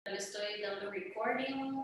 Le estoy dando recording.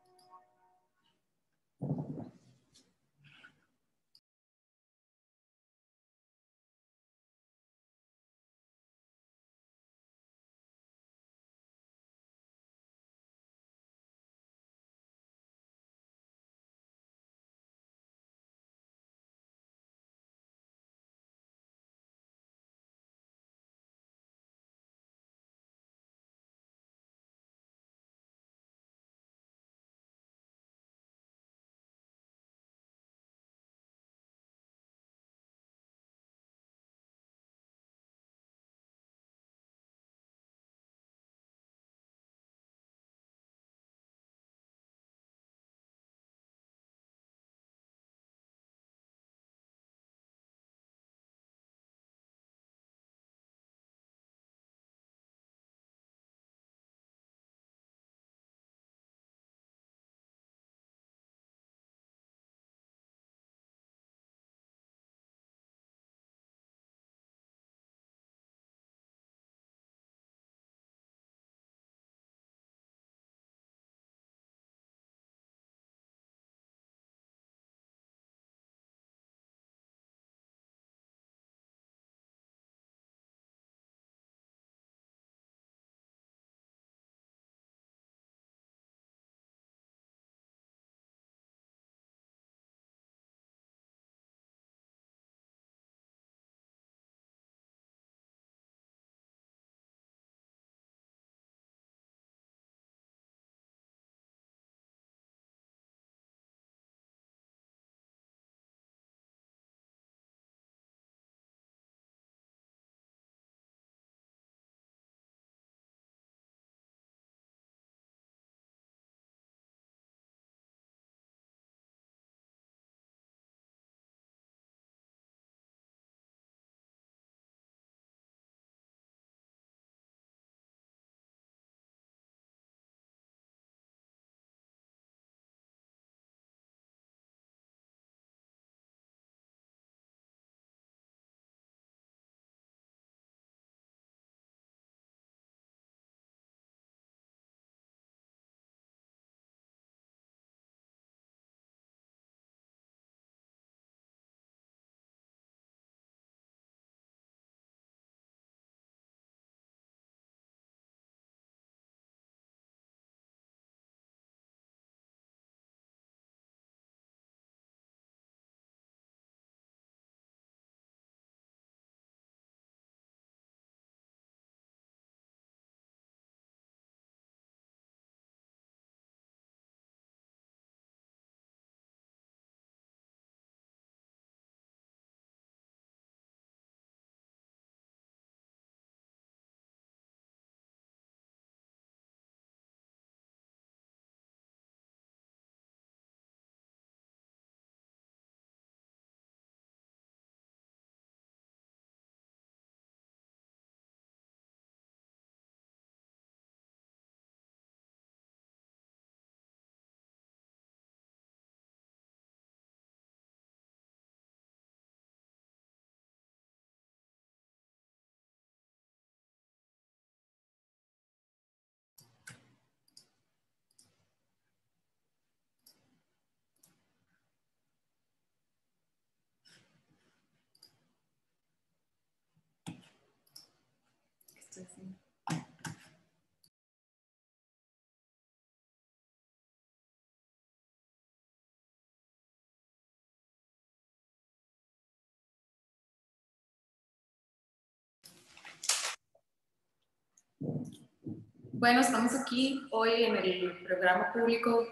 Bueno, estamos aquí hoy en el programa público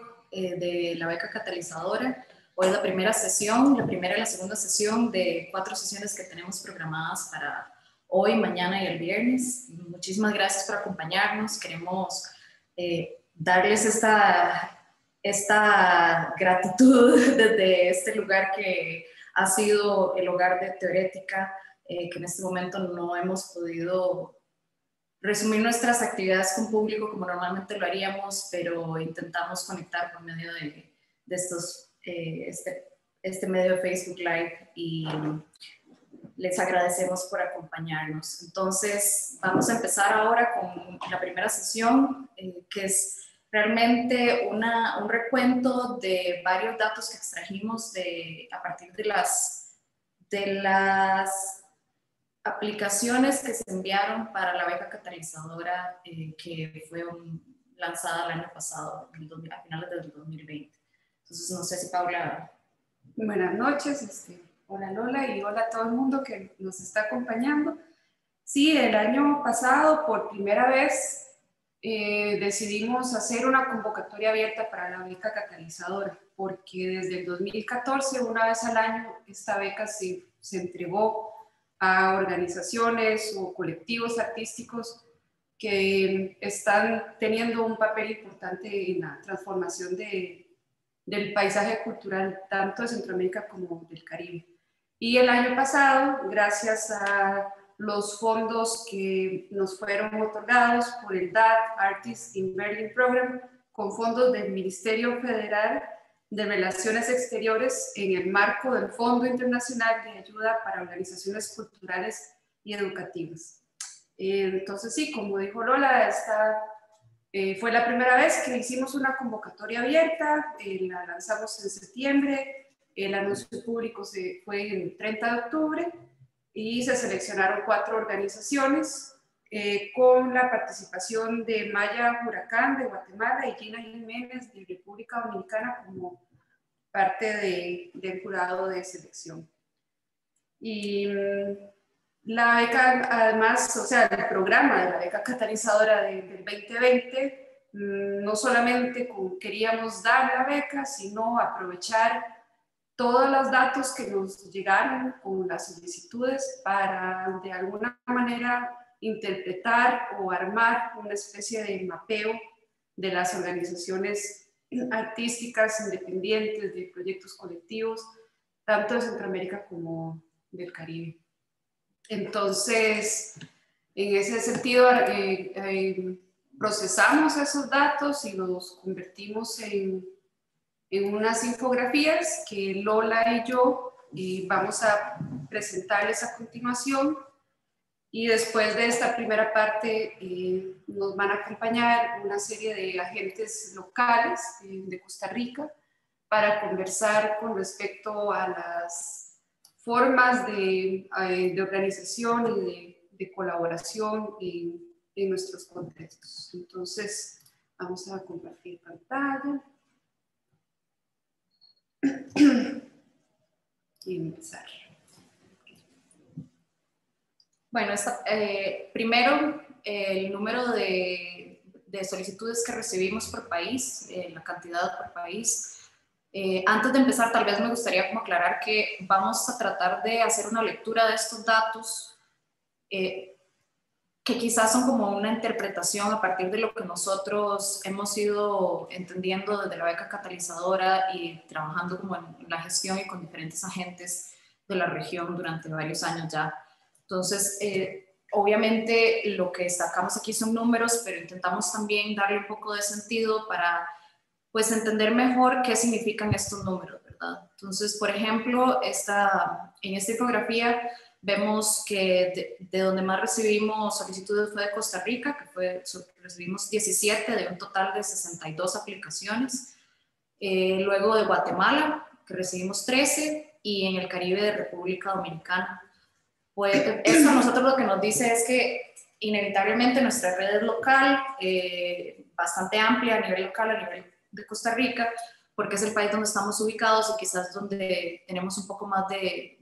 de la beca catalizadora. Hoy es la primera sesión, la primera y la segunda sesión de 4 sesiones que tenemos programadas para hoy, mañana y el viernes. Muchísimas gracias por acompañarnos. Queremos darles esta gratitud desde este lugar que ha sido el hogar de Teorética, que en este momento no hemos podido resumir nuestras actividades con público como normalmente lo haríamos, pero intentamos conectar por medio de estos, este medio de Facebook Live y les agradecemos por acompañarnos. Entonces, vamos a empezar ahora con la primera sesión, que es realmente un recuento de varios datos que extrajimos a partir de las aplicaciones que se enviaron para la beca catalizadora que fue lanzada el año pasado, a finales del 2020. Entonces, no sé si Paula... Buenas noches, hola Lola y hola a todo el mundo que nos está acompañando. Sí, el año pasado, por primera vez, decidimos hacer una convocatoria abierta para la beca catalizadora, porque desde el 2014, una vez al año, esta beca se entregó a organizaciones o colectivos artísticos que están teniendo un papel importante en la transformación del paisaje cultural tanto de Centroamérica como del Caribe. Y el año pasado, gracias a los fondos que nos fueron otorgados por el DAT Artists in Berlin Program, con fondos del Ministerio Federal de Relaciones Exteriores en el marco del Fondo Internacional de Ayuda para Organizaciones Culturales y Educativas. Entonces sí, como dijo Lola, fue la primera vez que hicimos una convocatoria abierta, la lanzamos en septiembre, el anuncio público fue el 30 de octubre y se seleccionaron 4 organizaciones con la participación de Maya Huracán de Guatemala y Gina Jiménez de República Dominicana como parte del jurado de selección. Y la beca, además, o sea, el programa de la beca catalizadora del 2020, no solamente queríamos dar la beca, sino aprovechar todos los datos que nos llegaron con las solicitudes para, de alguna manera, interpretar o armar una especie de mapeo de las organizaciones artísticas independientes, de proyectos colectivos, tanto de Centroamérica como del Caribe. Entonces, en ese sentido, procesamos esos datos y los convertimos en unas infografías que Lola y yo vamos a presentarles a continuación. Y después de esta primera parte nos van a acompañar una serie de agentes locales de Costa Rica para conversar con respecto a las formas de organización y de colaboración en nuestros contextos. Entonces, vamos a compartir pantalla y empezar. Bueno, primero, el número de solicitudes que recibimos por país, la cantidad por país. Antes de empezar, tal vez me gustaría como aclarar que vamos a tratar de hacer una lectura de estos datos que quizás son como una interpretación a partir de lo que nosotros hemos ido entendiendo desde la beca catalizadora y trabajando como en la gestión y con diferentes agentes de la región durante varios años ya. Entonces, obviamente lo que sacamos aquí son números, pero intentamos también darle un poco de sentido para pues entender mejor qué significan estos números, ¿verdad? Entonces, por ejemplo, en esta infografía vemos que de donde más recibimos solicitudes fue de Costa Rica, que recibimos 17 de un total de 62 aplicaciones. Luego de Guatemala, que recibimos 13, y en el Caribe de República Dominicana. Pues eso a nosotros lo que nos dice es que inevitablemente nuestra red es local, bastante amplia a nivel local, a nivel de Costa Rica, porque es el país donde estamos ubicados y quizás donde tenemos un poco más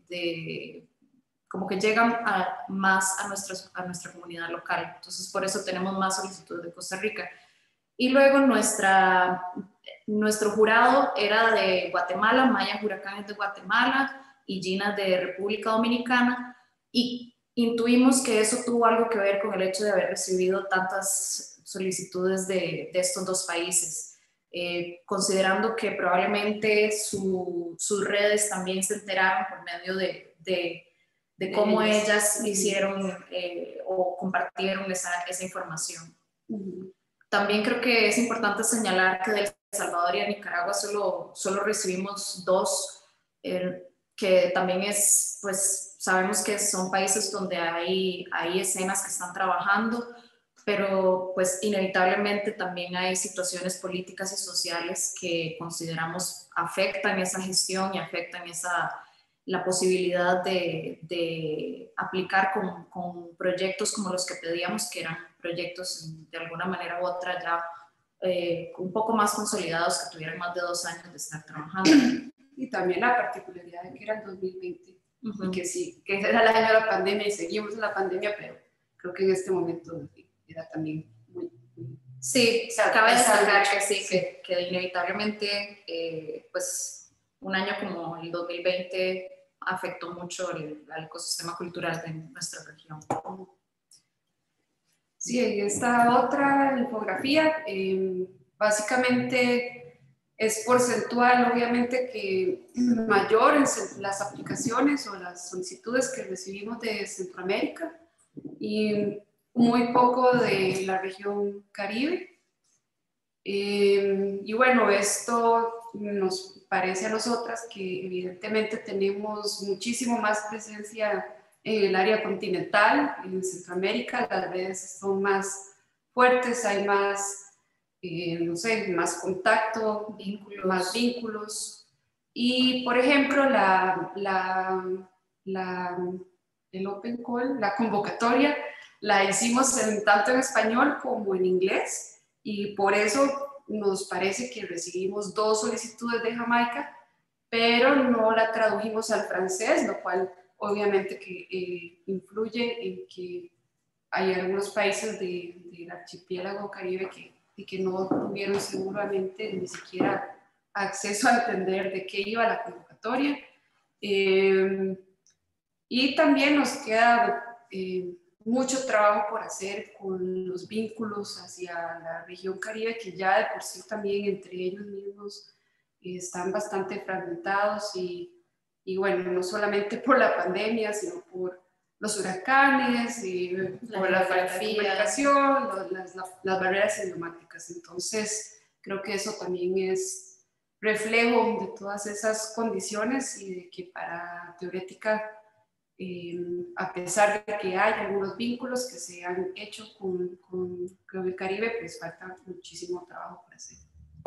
como que llegan más a nuestra comunidad local. Entonces, por eso tenemos más solicitudes de Costa Rica. Y luego nuestro jurado era de Guatemala, Maya Huracán es de Guatemala y Gina de República Dominicana, y intuimos que eso tuvo algo que ver con el hecho de haber recibido tantas solicitudes de estos dos países, considerando que probablemente sus redes también se enteraron por medio de cómo ellas hicieron o compartieron esa información. También creo que es importante señalar que de El Salvador y de Nicaragua solo recibimos 2, que también pues sabemos que son países donde hay escenas que están trabajando, pero pues inevitablemente también hay situaciones políticas y sociales que consideramos afectan esa gestión y afectan la posibilidad de aplicar con proyectos como los que pedíamos, que eran proyectos de alguna manera u otra ya un poco más consolidados, que tuvieran más de 2 años de estar trabajando. Y también la particularidad de que era el 2020, y que sí, que era el año de la pandemia y seguimos en la pandemia, pero creo que en este momento era también muy sí, cabe destacar que sí, que inevitablemente pues un año como el 2020 afectó mucho al ecosistema cultural de nuestra región. Sí, en esta otra infografía, básicamente es porcentual, obviamente, que mayor en las aplicaciones o las solicitudes que recibimos de Centroamérica y muy poco de la región Caribe. Y bueno, esto nos parece a nosotras que evidentemente tenemos muchísimo más presencia en el área continental, en Centroamérica. Las redes son más fuertes, hay más, no sé, más contacto, más vínculos. Y, por ejemplo, el Open Call, la convocatoria, la hicimos tanto en español como en inglés. Y por eso nos parece que recibimos 2 solicitudes de Jamaica, pero no la tradujimos al francés, lo cual obviamente que influye en que hay algunos países del archipiélago caribe que no tuvieron seguramente ni siquiera acceso a entender de qué iba la convocatoria. Y también nos queda mucho trabajo por hacer con los vínculos hacia la región Caribe, que ya de por sí también entre ellos mismos están bastante fragmentados y bueno, no solamente por la pandemia, sino por los huracanes, por la falta de comunicación, las barreras idiomáticas. Entonces, creo que eso también es reflejo de todas esas condiciones y de que para Teorética, a pesar de que hay algunos vínculos que se han hecho con el Caribe, pues falta muchísimo trabajo por hacer.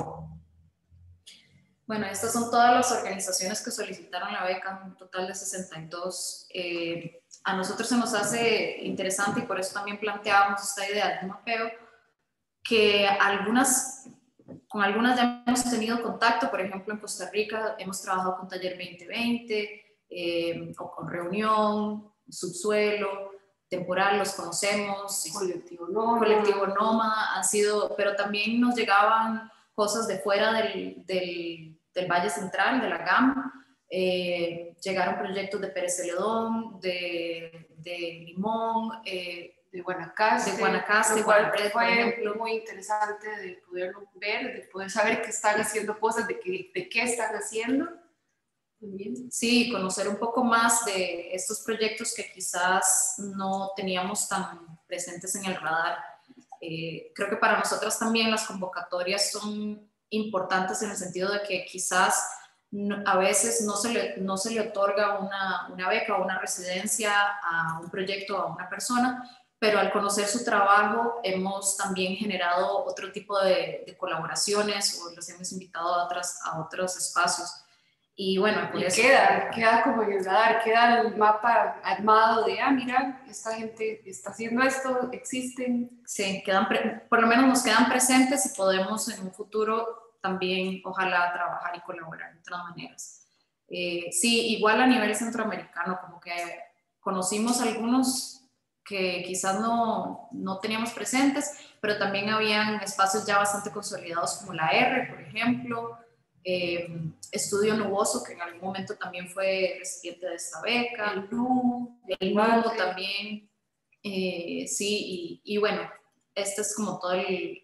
Bueno, estas son todas las organizaciones que solicitaron la beca, un total de 62. A nosotros se nos hace interesante y por eso también planteábamos esta idea de un mapeo, que con algunas ya hemos tenido contacto. Por ejemplo, en Costa Rica hemos trabajado con Taller 2020, o con Reunión, Subsuelo, Temporal, los conocemos, Colectivo Nómada, han sido, pero también nos llegaban cosas de fuera del Valle Central, de la GAM. Llegaron proyectos de Pérez Celedón, de Limón, de Guanacaste, Guanacaste, por ejemplo, muy interesante de poderlo ver, de poder saber que están haciendo cosas, de qué están haciendo. También. Sí, conocer un poco más de estos proyectos que quizás no teníamos tan presentes en el radar. Creo que para nosotras también las convocatorias son importantes en el sentido de que quizás a veces no se le otorga una beca o una residencia a un proyecto o a una persona, pero al conocer su trabajo hemos también generado otro tipo de colaboraciones o los hemos invitado a otros espacios. Y bueno, por eso queda como en el radar, queda el mapa armado de, mira, esta gente está haciendo esto, existen. Sí, por lo menos nos quedan presentes y podemos en un futuro también, ojalá, trabajar y colaborar de otras maneras. Sí, igual a nivel centroamericano, como que conocimos algunos que quizás no teníamos presentes, pero también habían espacios ya bastante consolidados como la R, por ejemplo, Estudio Nuboso, que en algún momento también fue recipiente de esta beca, el NUMO también, sí, y bueno, este es como todo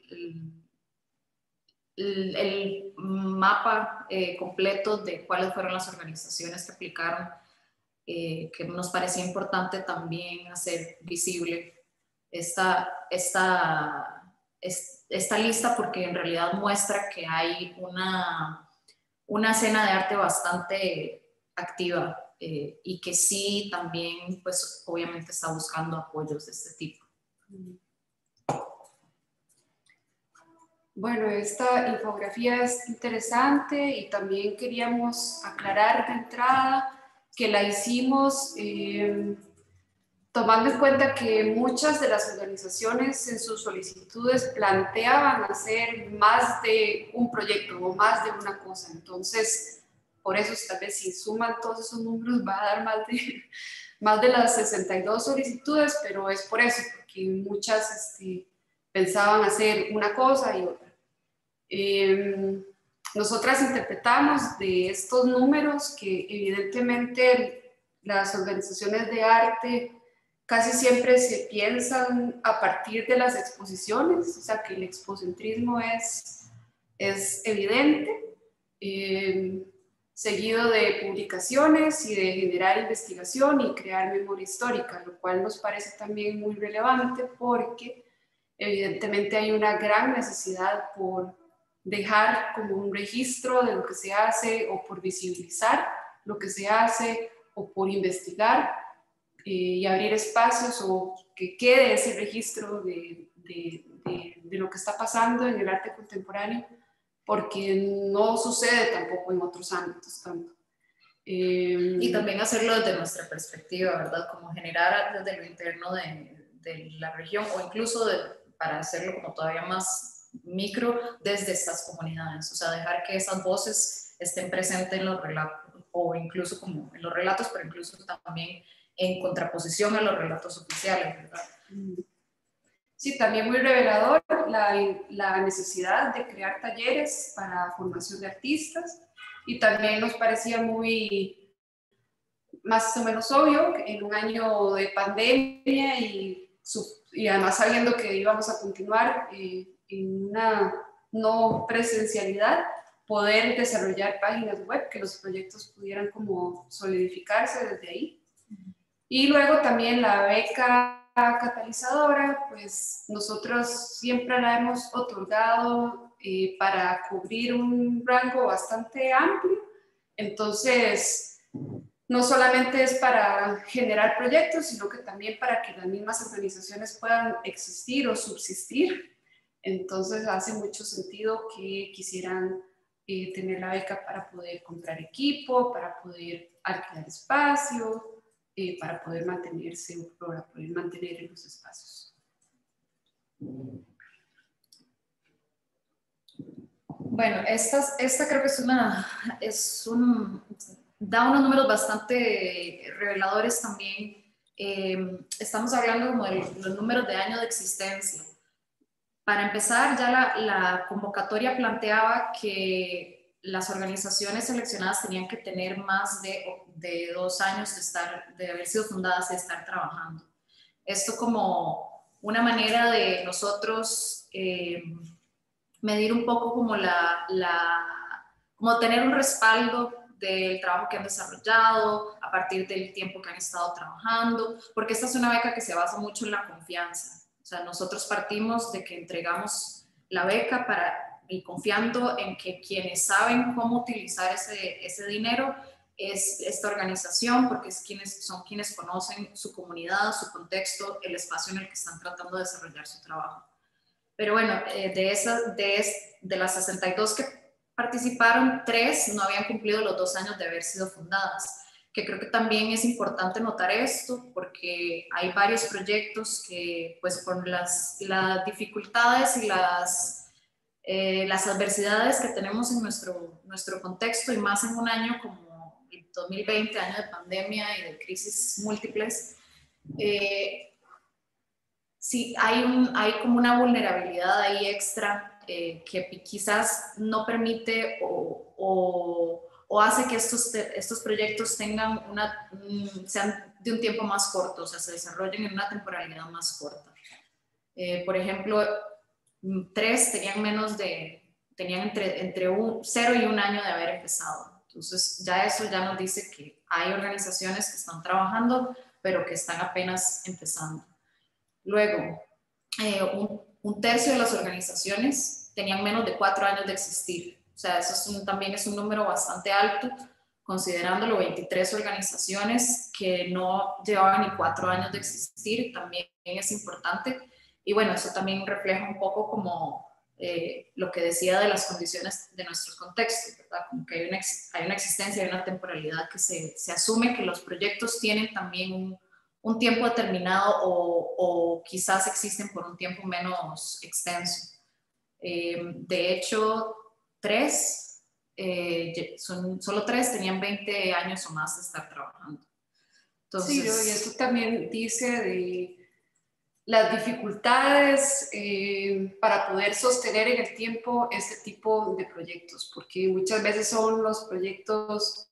el mapa completo de cuáles fueron las organizaciones que aplicaron, que nos parecía importante también hacer visible esta lista, porque en realidad muestra que hay una escena de arte bastante activa, y que sí también, pues obviamente está buscando apoyos de este tipo. Bueno, esta infografía es interesante y también queríamos aclarar de entrada que la hicimos tomando en cuenta que muchas de las organizaciones en sus solicitudes planteaban hacer más de un proyecto o más de una cosa. Entonces, por eso tal vez si suman todos esos números va a dar más de las 62 solicitudes, pero es por eso, porque muchas pensaban hacer una cosa y otra. Nosotras interpretamos de estos números que evidentemente las organizaciones de arte casi siempre se piensan a partir de las exposiciones, o sea que el expocentrismo es evidente, seguido de publicaciones y de generar investigación y crear memoria histórica, lo cual nos parece también muy relevante porque evidentemente hay una gran necesidad por dejar como un registro de lo que se hace o por visibilizar lo que se hace o por investigar y abrir espacios o que quede ese registro de lo que está pasando en el arte contemporáneo, porque no sucede tampoco en otros ámbitos tanto. Y también hacerlo desde nuestra perspectiva, ¿verdad? Como generar desde lo interno de la región o incluso para hacerlo como todavía más micro desde estas comunidades, o sea, dejar que esas voces estén presentes en los relatos o incluso como en los relatos, pero incluso también en contraposición a los relatos oficiales, ¿verdad? Sí, también muy revelador la necesidad de crear talleres para formación de artistas y también nos parecía muy más o menos obvio que en un año de pandemia y además sabiendo que íbamos a continuar en una no presencialidad, poder desarrollar páginas web, que los proyectos pudieran como solidificarse desde ahí. Y luego también la beca catalizadora, pues nosotros siempre la hemos otorgado para cubrir un rango bastante amplio. Entonces, no solamente es para generar proyectos, sino que también para que las mismas organizaciones puedan existir o subsistir. Entonces, hace mucho sentido que quisieran tener la beca para poder comprar equipo, para poder alquilar espacio, para poder mantenerse o para poder mantener en los espacios. Bueno, esta creo que da unos números bastante reveladores también. Estamos hablando como de los números de años de existencia. Para empezar, ya la convocatoria planteaba que las organizaciones seleccionadas tenían que tener más de 2 años de haber sido fundadas y de estar trabajando. Esto como una manera de nosotros medir un poco como como tener un respaldo del trabajo que han desarrollado a partir del tiempo que han estado trabajando, porque esta es una beca que se basa mucho en la confianza. O sea, nosotros partimos de que entregamos la beca y confiando en que quienes saben cómo utilizar ese dinero es esta organización, porque son quienes conocen su comunidad, su contexto, el espacio en el que están tratando de desarrollar su trabajo. Pero bueno, de las 62 que participaron, 3 no habían cumplido los 2 años de haber sido fundadas, que creo que también es importante notar esto, porque hay varios proyectos que, pues por las dificultades y las adversidades que tenemos en nuestro contexto, y más en un año como el 2020, año de pandemia y de crisis múltiples, sí, hay como una vulnerabilidad ahí extra que quizás no permite o hace que estos proyectos sean de un tiempo más corto, o sea, se desarrollen en una temporalidad más corta. Por ejemplo, 3 tenían entre 0 y 1 año de haber empezado. Entonces, eso ya nos dice que hay organizaciones que están trabajando, pero que están apenas empezando. Luego, un tercio de las organizaciones tenían menos de 4 años de existir. O sea, eso también es un número bastante alto, considerándolo 23 organizaciones que no llevaban ni 4 años de existir, también es importante. Y bueno, eso también refleja un poco como lo que decía de las condiciones de nuestros contextos, ¿verdad? Como que hay una existencia, hay una temporalidad que se asume que los proyectos tienen también un tiempo determinado o quizás existen por un tiempo menos extenso. De hecho, solo tres tenían 20 años o más de estar trabajando. Entonces, sí, y esto también dice de las dificultades para poder sostener en el tiempo este tipo de proyectos, porque muchas veces son los proyectos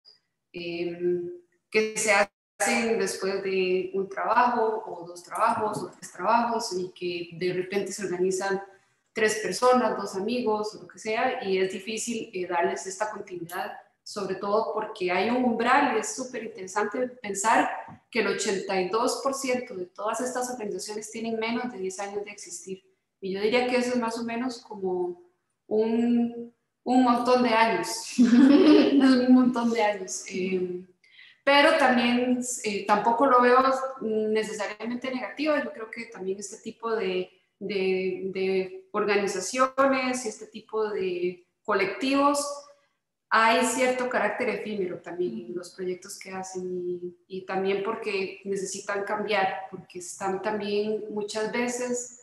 que se hacen después de un trabajo o dos trabajos o tres trabajos y que de repente se organizan 3 personas, 2 amigos o lo que sea, y es difícil darles esta continuidad, sobre todo porque hay un umbral. Es súper interesante pensar que el 82% de todas estas organizaciones tienen menos de 10 años de existir. Y yo diría que eso es más o menos como un montón de años. Un montón de años. Pero también tampoco lo veo necesariamente negativo. Yo creo que también este tipo de organizaciones y este tipo de colectivos, hay cierto carácter efímero también en los proyectos que hacen y también porque necesitan cambiar, porque están también muchas veces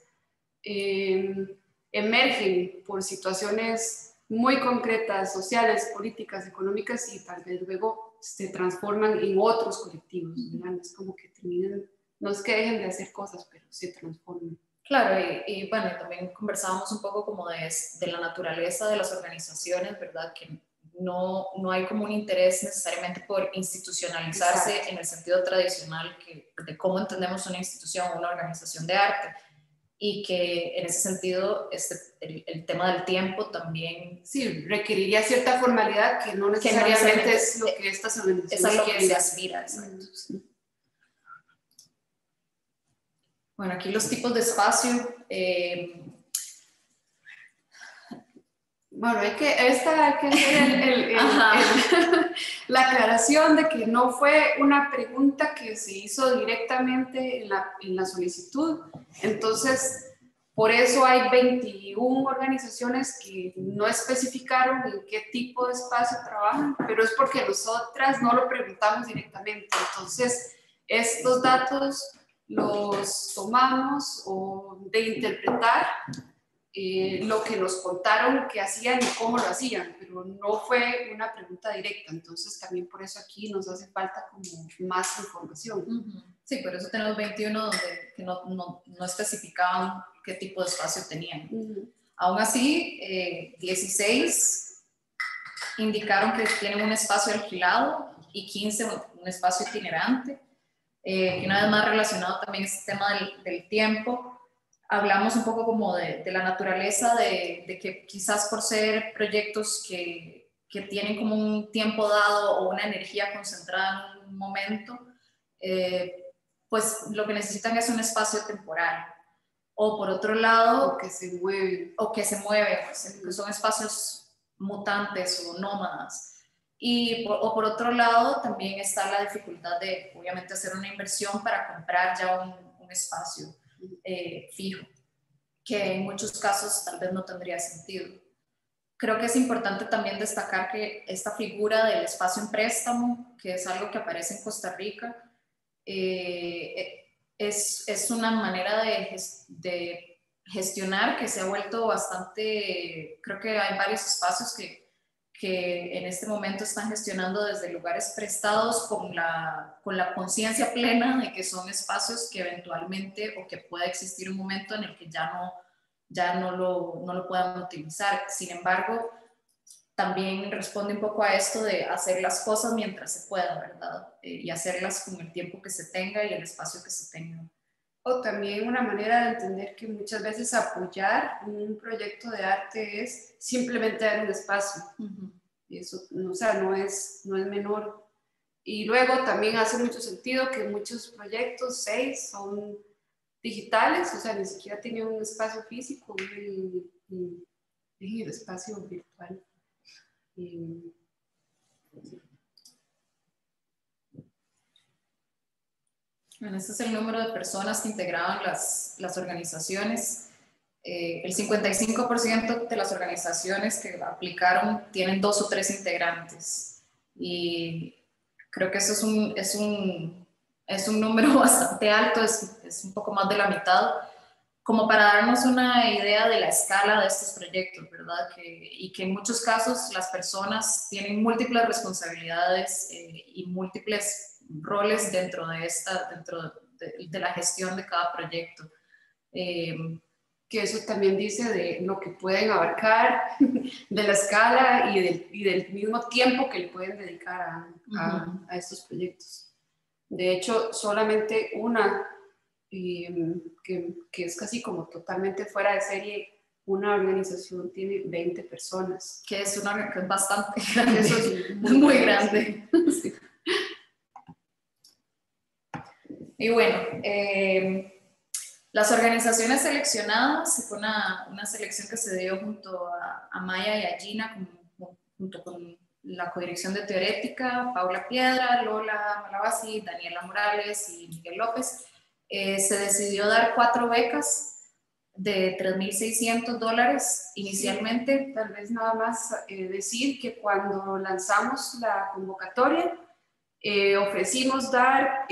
emergen por situaciones muy concretas, sociales, políticas, económicas, y tal vez luego se transforman en otros colectivos, ¿verdad? Es como que terminan, no es que dejen de hacer cosas, pero se transforman. Claro, y bueno, también conversábamos un poco como de la naturaleza de las organizaciones, ¿verdad? Que no hay como un interés necesariamente por institucionalizarse. Exacto. En el sentido tradicional de cómo entendemos una institución o una organización de arte, y que en ese sentido el tema del tiempo también... Sí, requeriría cierta formalidad que no necesariamente es lo que estas organizaciones es a lo que se aspira, exacto. Sí. Bueno, aquí los tipos de espacio. Bueno, hay que hacer la aclaración de que no fue una pregunta que se hizo directamente en la solicitud. Entonces, por eso hay 21 organizaciones que no especificaron en qué tipo de espacio trabajan, pero es porque nosotras no lo preguntamos directamente. Entonces, estos datos los tomamos de interpretar lo que nos contaron que hacían y cómo lo hacían, pero no fue una pregunta directa. Entonces también por eso aquí nos hace falta como más información. Sí, por eso tenemos 21 que no especificaban qué tipo de espacio tenían. Aún así, 16 indicaron que tienen un espacio alquilado y 15 un espacio itinerante, que una vez más relacionado también este tema del tiempo. Hablamos un poco como de la naturaleza de que quizás por ser proyectos que tienen como un tiempo dado o una energía concentrada en un momento, pues lo que necesitan es un espacio temporal. O por otro lado... O que se mueven. O que se mueven, pues, que son espacios mutantes o nómadas. O por otro lado, también está la dificultad de, obviamente, hacer una inversión para comprar ya un espacio fijo, que en muchos casos tal vez no tendría sentido. Creo que es importante también destacar que esta figura del espacio en préstamo, que es algo que aparece en Costa Rica, es una manera de gestionar que se ha vuelto bastante... Creo que hay varios espacios que en este momento están gestionando desde lugares prestados con la conciencia plena de que son espacios que eventualmente, o que pueda existir un momento en el que ya no lo puedan utilizar. Sin embargo, también responde un poco a esto de hacer las cosas mientras se pueda, ¿verdad? Y hacerlas con el tiempo que se tenga y el espacio que se tenga. O también una manera de entender que muchas veces apoyar un proyecto de arte es simplemente dar un espacio. Y eso, o sea, no es menor. Y luego también hace mucho sentido que muchos proyectos, 6, son digitales, o sea, ni siquiera tienen un espacio físico en el espacio virtual. Bueno, este es el número de personas que integraban las organizaciones. El 55% de las organizaciones que aplicaron tienen 2 o 3 integrantes. Y creo que eso es un número bastante alto, es un poco más de la mitad, como para darnos una idea de la escala de estos proyectos, ¿verdad? Y que en muchos casos las personas tienen múltiples responsabilidades y múltiples roles dentro de la gestión de cada proyecto. Que eso también dice de lo que pueden abarcar, de la escala y del mismo tiempo que le pueden dedicar a estos proyectos. De hecho, solamente una que es casi como totalmente fuera de serie, una organización tiene 20 personas. Que es bastante grande. Eso es muy grande. Sí. Y bueno, las organizaciones seleccionadas, fue una selección que se dio junto a Maya y a Gina, junto con la codirección de Teorética, Paula Piedra, Lola Malabasi, Daniela Morales y Miguel López. Se decidió dar 4 becas de $3,600 inicialmente. Sí, tal vez nada más decir que cuando lanzamos la convocatoria, ofrecimos dar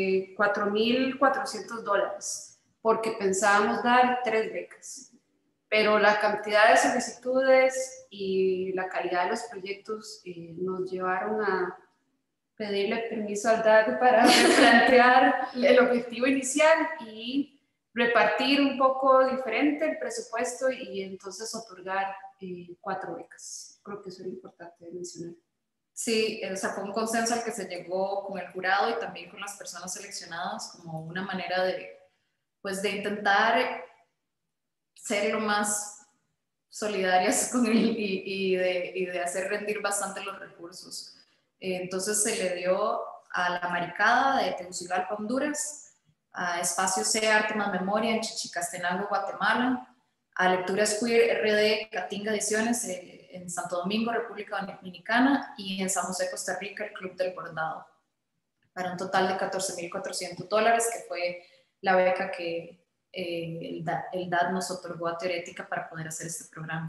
$4,400 porque pensábamos dar 3 becas, pero la cantidad de solicitudes y la calidad de los proyectos nos llevaron a pedirle permiso al DAD para replantear el objetivo inicial y repartir un poco diferente el presupuesto y entonces otorgar 4 becas. Creo que eso es importante mencionar. Sí, o sea, fue un consenso al que se llegó con el jurado y también con las personas seleccionadas como una manera de intentar ser lo más solidarias con él y de hacer rendir bastante los recursos. Entonces se le dio a La Maricada de Tegucigalpa, Honduras, a Espacio C, Arte más Memoria en Chichicastenango, Guatemala, a Lecturas Queer RD Catinga Ediciones en Santo Domingo, República Dominicana, y en San José, Costa Rica, el Club del Bordado, para un total de $14,400, que fue la beca que el DAD nos otorgó a Teorética para poder hacer este programa.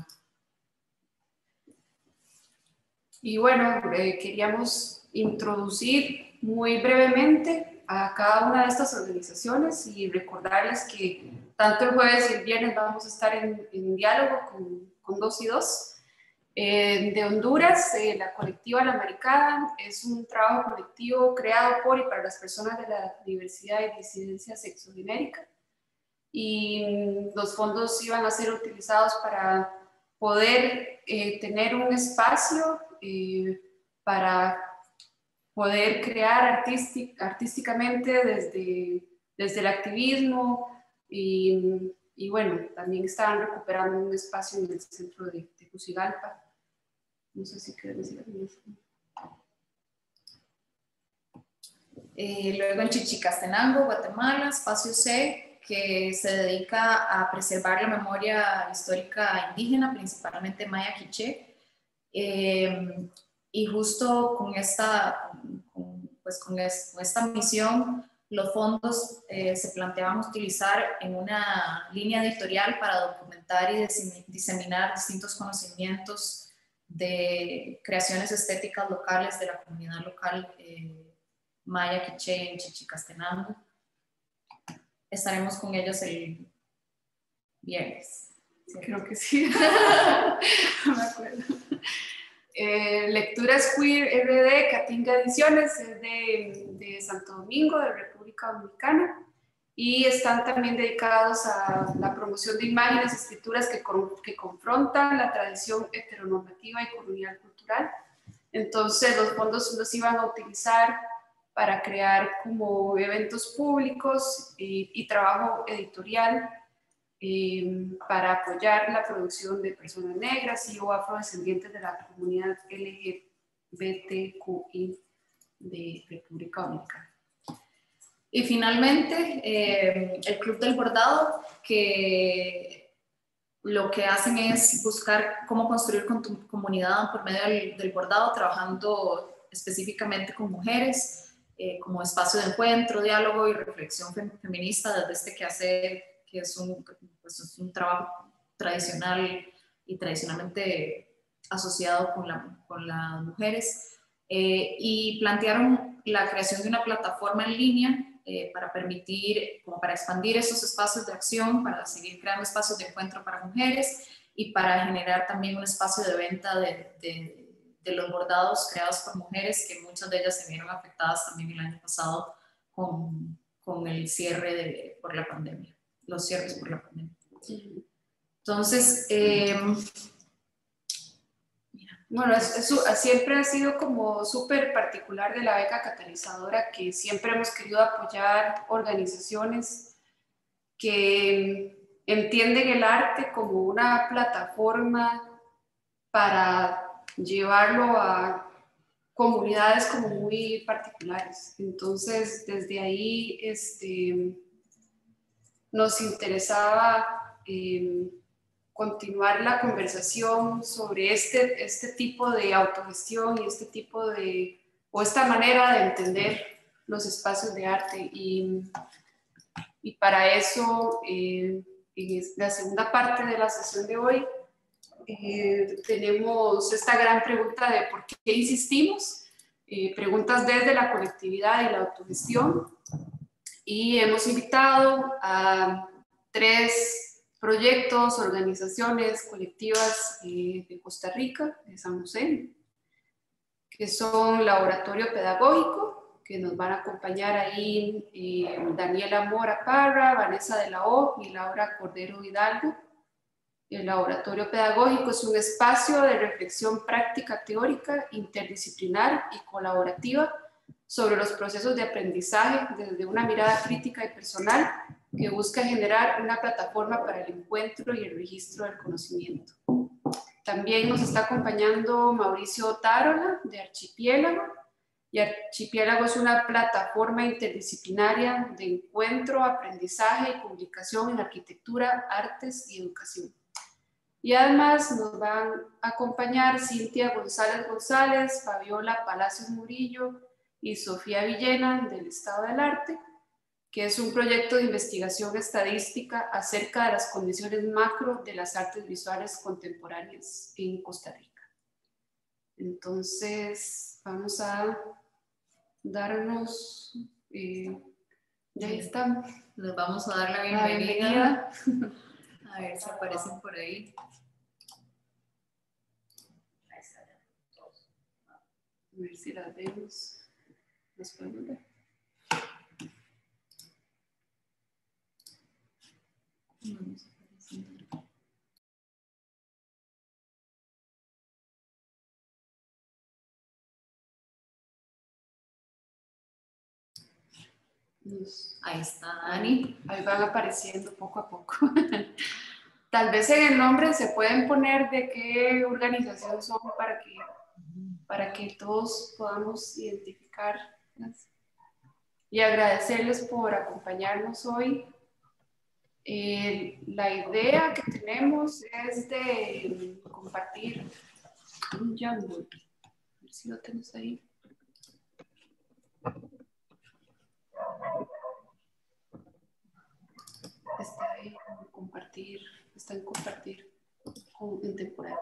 Y bueno, queríamos introducir muy brevemente a cada una de estas organizaciones y recordarles que tanto el jueves y el viernes vamos a estar en diálogo con 2 y 2. De Honduras, la colectiva La Maricada es un trabajo colectivo creado por y para las personas de la diversidad y disidencia sexogenérica, y los fondos iban a ser utilizados para poder tener un espacio para poder crear artísticamente desde el activismo y bueno, también estaban recuperando un espacio en el centro de Tegucigalpa. No sé si quieres decir algo. Luego en Chichicastenango, Guatemala, Espacio C, que se dedica a preservar la memoria histórica indígena, principalmente maya quiché. Y justo con esta misión, los fondos se planteaban utilizar en una línea editorial para documentar y diseminar distintos conocimientos de creaciones estéticas locales de la comunidad local maya quiché en Chichicastenango. Estaremos con ellos el viernes. ¿Sí? Creo que sí. No me acuerdo. Lecturas Queer RD Catinga Ediciones es de Santo Domingo, de República Dominicana, y están también dedicados a la promoción de imágenes y escrituras que confrontan la tradición heteronormativa y colonial cultural. Entonces los fondos los iban a utilizar para crear como eventos públicos y trabajo editorial para apoyar la producción de personas negras y o afrodescendientes de la comunidad LGBTQI de República Dominicana. Y finalmente, el Club del Bordado, que lo que hacen es buscar cómo construir con tu comunidad por medio del bordado, trabajando específicamente con mujeres, como espacio de encuentro, diálogo y reflexión feminista desde este quehacer que es pues es un trabajo tradicional y tradicionalmente asociado con las mujeres, y plantearon la creación de una plataforma en línea para permitir, como para expandir esos espacios de acción, para seguir creando espacios de encuentro para mujeres y para generar también un espacio de venta de los bordados creados por mujeres, que muchas de ellas se vieron afectadas también el año pasado con el cierre por la pandemia, los cierres por la pandemia. Entonces, bueno, siempre ha sido como súper particular de la beca catalizadora, que siempre hemos querido apoyar organizaciones que entienden el arte como una plataforma para llevarlo a comunidades como muy particulares. Entonces, desde ahí nos interesaba continuar la conversación sobre este tipo de autogestión y o esta manera de entender los espacios de arte. Y para eso, en la segunda parte de la sesión de hoy, tenemos esta gran pregunta de por qué insistimos, preguntas desde la colectividad y la autogestión, y hemos invitado a 3 proyectos, organizaciones colectivas de Costa Rica, de San José, que son Laboratorio Pedagógico, que nos van a acompañar ahí Daniela Mora Parra, Vanessa de la O y Laura Cordero Hidalgo. El laboratorio pedagógico es un espacio de reflexión práctica teórica, interdisciplinar y colaborativa sobre los procesos de aprendizaje desde una mirada crítica y personal que busca generar una plataforma para el encuentro y el registro del conocimiento. También nos está acompañando Mauricio Tarola de Archipiélago, y Archipiélago es una plataforma interdisciplinaria de encuentro, aprendizaje y publicación en arquitectura, artes y educación. Y además nos van a acompañar Cintia González González, Fabiola Palacios Murillo y Sofía Villena del Estado del Arte, que es un proyecto de investigación estadística acerca de las condiciones macro de las artes visuales contemporáneas en Costa Rica. Entonces, vamos a darnos... ya están. Les vamos a dar la bienvenida. A ver si aparecen por ahí. A ver si las vemos. ¿Las podemos ver? Ahí está Dani. Ahí van apareciendo poco a poco. Tal vez en el nombre se pueden poner de qué organización son para que todos podamos identificarlas. Y agradecerles por acompañarnos hoy. La idea que tenemos es de compartir un Jamboard. A ver si lo tenemos ahí. Está ahí en compartir, en temporal.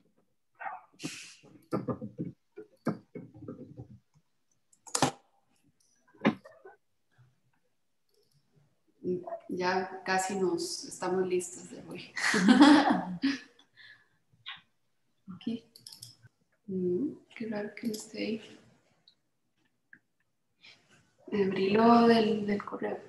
Ya casi estamos listos de hoy. Aquí. Qué raro que no esté ahí. Abrílo del correo.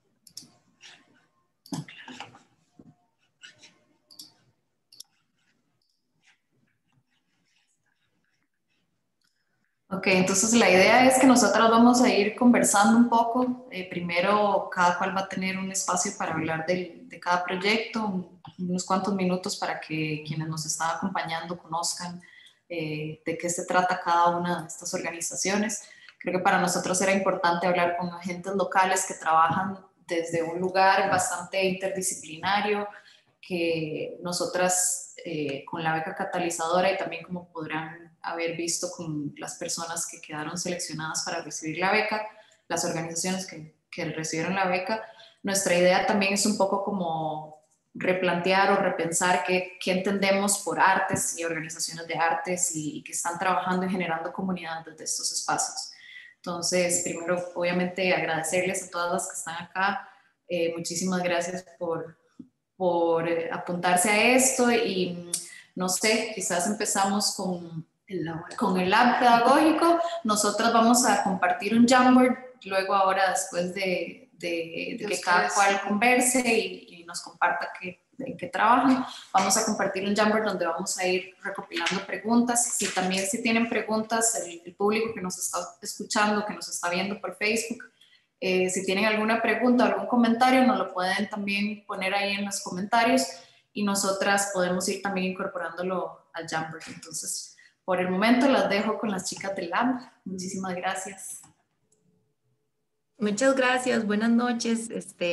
Ok, entonces la idea es que nosotros vamos a ir conversando un poco. Primero, cada cual va a tener un espacio para hablar de cada proyecto, unos cuantos minutos para que quienes nos están acompañando conozcan de qué se trata cada una de estas organizaciones. Creo que para nosotros era importante hablar con agentes locales que trabajan desde un lugar bastante interdisciplinario, que nosotras con la beca catalizadora y también como podrán haber visto con las personas que quedaron seleccionadas para recibir la beca, las organizaciones que recibieron la beca, nuestra idea también es un poco como replantear o repensar qué entendemos por artes y organizaciones de artes y que están trabajando y generando comunidad desde estos espacios. Entonces, primero, obviamente, agradecerles a todas las que están acá. Muchísimas gracias por apuntarse a esto y no sé, quizás empezamos con el lab pedagógico. Nosotros vamos a compartir un Jamboard luego ahora después de que cada cual converse y nos comparta en qué trabajan. Vamos a compartir un Jamboard donde vamos a ir recopilando preguntas. Si tienen preguntas, el público que nos está escuchando, que nos está viendo por Facebook, si tienen alguna pregunta o algún comentario, nos lo pueden también poner ahí en los comentarios y nosotras podemos ir también incorporándolo al Jamboard. Entonces, por el momento las dejo con las chicas del lab. Muchísimas gracias. Muchas gracias, buenas noches.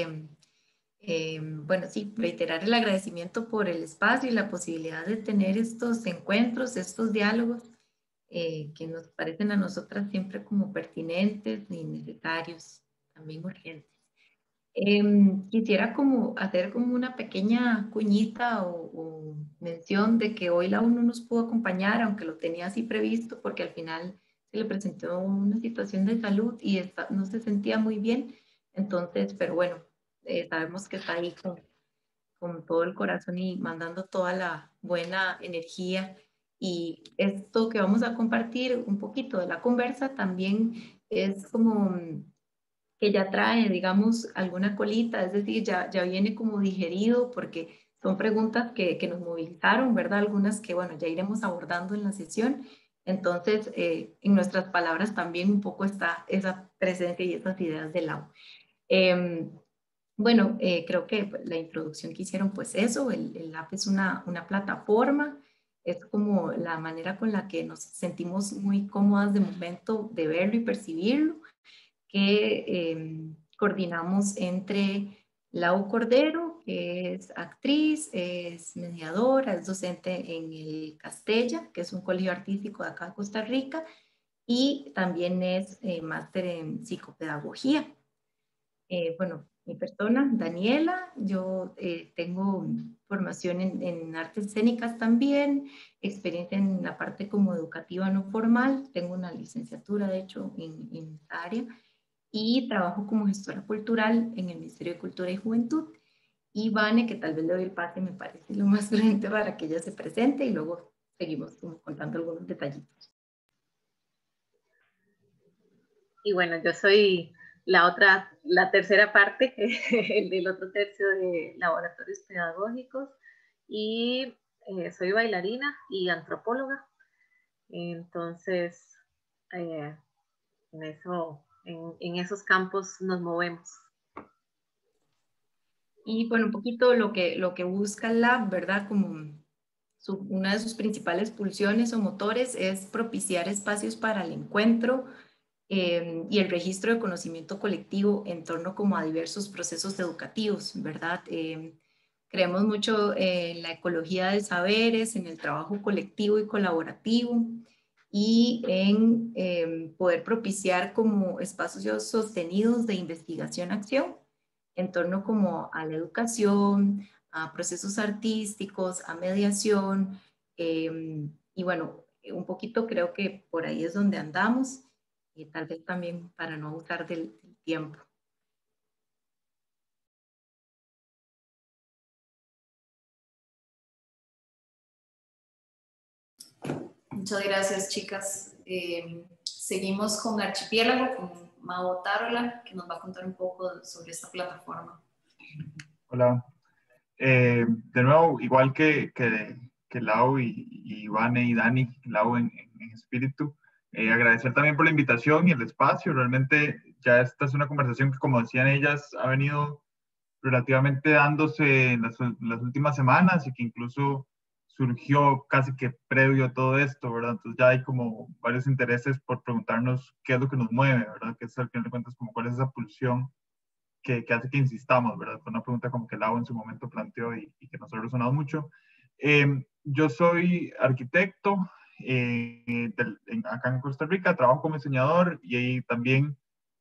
Bueno, sí, reiterar el agradecimiento por el espacio y la posibilidad de tener estos encuentros, estos diálogos que nos parecen a nosotras siempre como pertinentes y necesarios, también urgentes. Quisiera como hacer como una pequeña cuñita o mención de que hoy la UNO nos pudo acompañar, aunque lo tenía así previsto, porque al final se le presentó una situación de salud y no se sentía muy bien. Entonces, pero bueno, sabemos que está ahí con todo el corazón y mandando toda la buena energía. Y esto que vamos a compartir, un poquito de la conversa, también es como que ya trae, digamos, alguna colita, es decir, ya viene como digerido, porque son preguntas que nos movilizaron, ¿verdad? Algunas que, bueno, ya iremos abordando en la sesión. Entonces, en nuestras palabras también un poco está esa presencia y esas ideas del lado. Bueno, creo que la introducción que hicieron, pues eso, el app es una plataforma, es como la manera con la que nos sentimos muy cómodas de momento de verlo y percibirlo, que coordinamos entre Lau Cordero, que es actriz, es mediadora, es docente en el Castella, que es un colegio artístico de acá de Costa Rica, y también es máster en psicopedagogía. Bueno, mi persona, Daniela, yo tengo formación en artes escénicas también, experiencia en la parte como educativa no formal, tengo una licenciatura de hecho en esta área y trabajo como gestora cultural en el Ministerio de Cultura y Juventud. Y Vane, que tal vez le doy el pase, me parece lo más prudente para que ella se presente y luego seguimos como contando algunos detallitos. Y bueno, yo soy la tercera parte, el del otro tercio de laboratorios pedagógicos, y soy bailarina y antropóloga. Entonces, en esos campos nos movemos. Y bueno, un poquito lo que busca el Lab, ¿verdad? Como una de sus principales pulsiones o motores es propiciar espacios para el encuentro y el registro de conocimiento colectivo en torno como a diversos procesos educativos, ¿verdad? Creemos mucho en la ecología de saberes, en el trabajo colectivo y colaborativo y en poder propiciar como espacios sostenidos de investigación-acción en torno como a la educación, a procesos artísticos, a mediación, y bueno, un poquito creo que por ahí es donde andamos, y tal vez también para no abusar del tiempo. Muchas gracias, chicas. Seguimos con Archipiélago, con Mau Tarola, que nos va a contar un poco sobre esta plataforma. Hola. De nuevo, igual que Lau y Vane y Dani, Lau en espíritu, agradecer también por la invitación y el espacio. Realmente ya esta es una conversación que, como decían ellas, ha venido relativamente dándose en las últimas semanas y que incluso surgió casi que previo a todo esto, ¿verdad? Entonces ya hay como varios intereses por preguntarnos qué es lo que nos mueve, ¿verdad? Que es al final de cuentas como cuál es esa pulsión que hace que insistamos, ¿verdad? Fue una pregunta como que Lau en su momento planteó y que nos ha resonado mucho. Yo soy arquitecto acá en Costa Rica, trabajo como diseñador y ahí también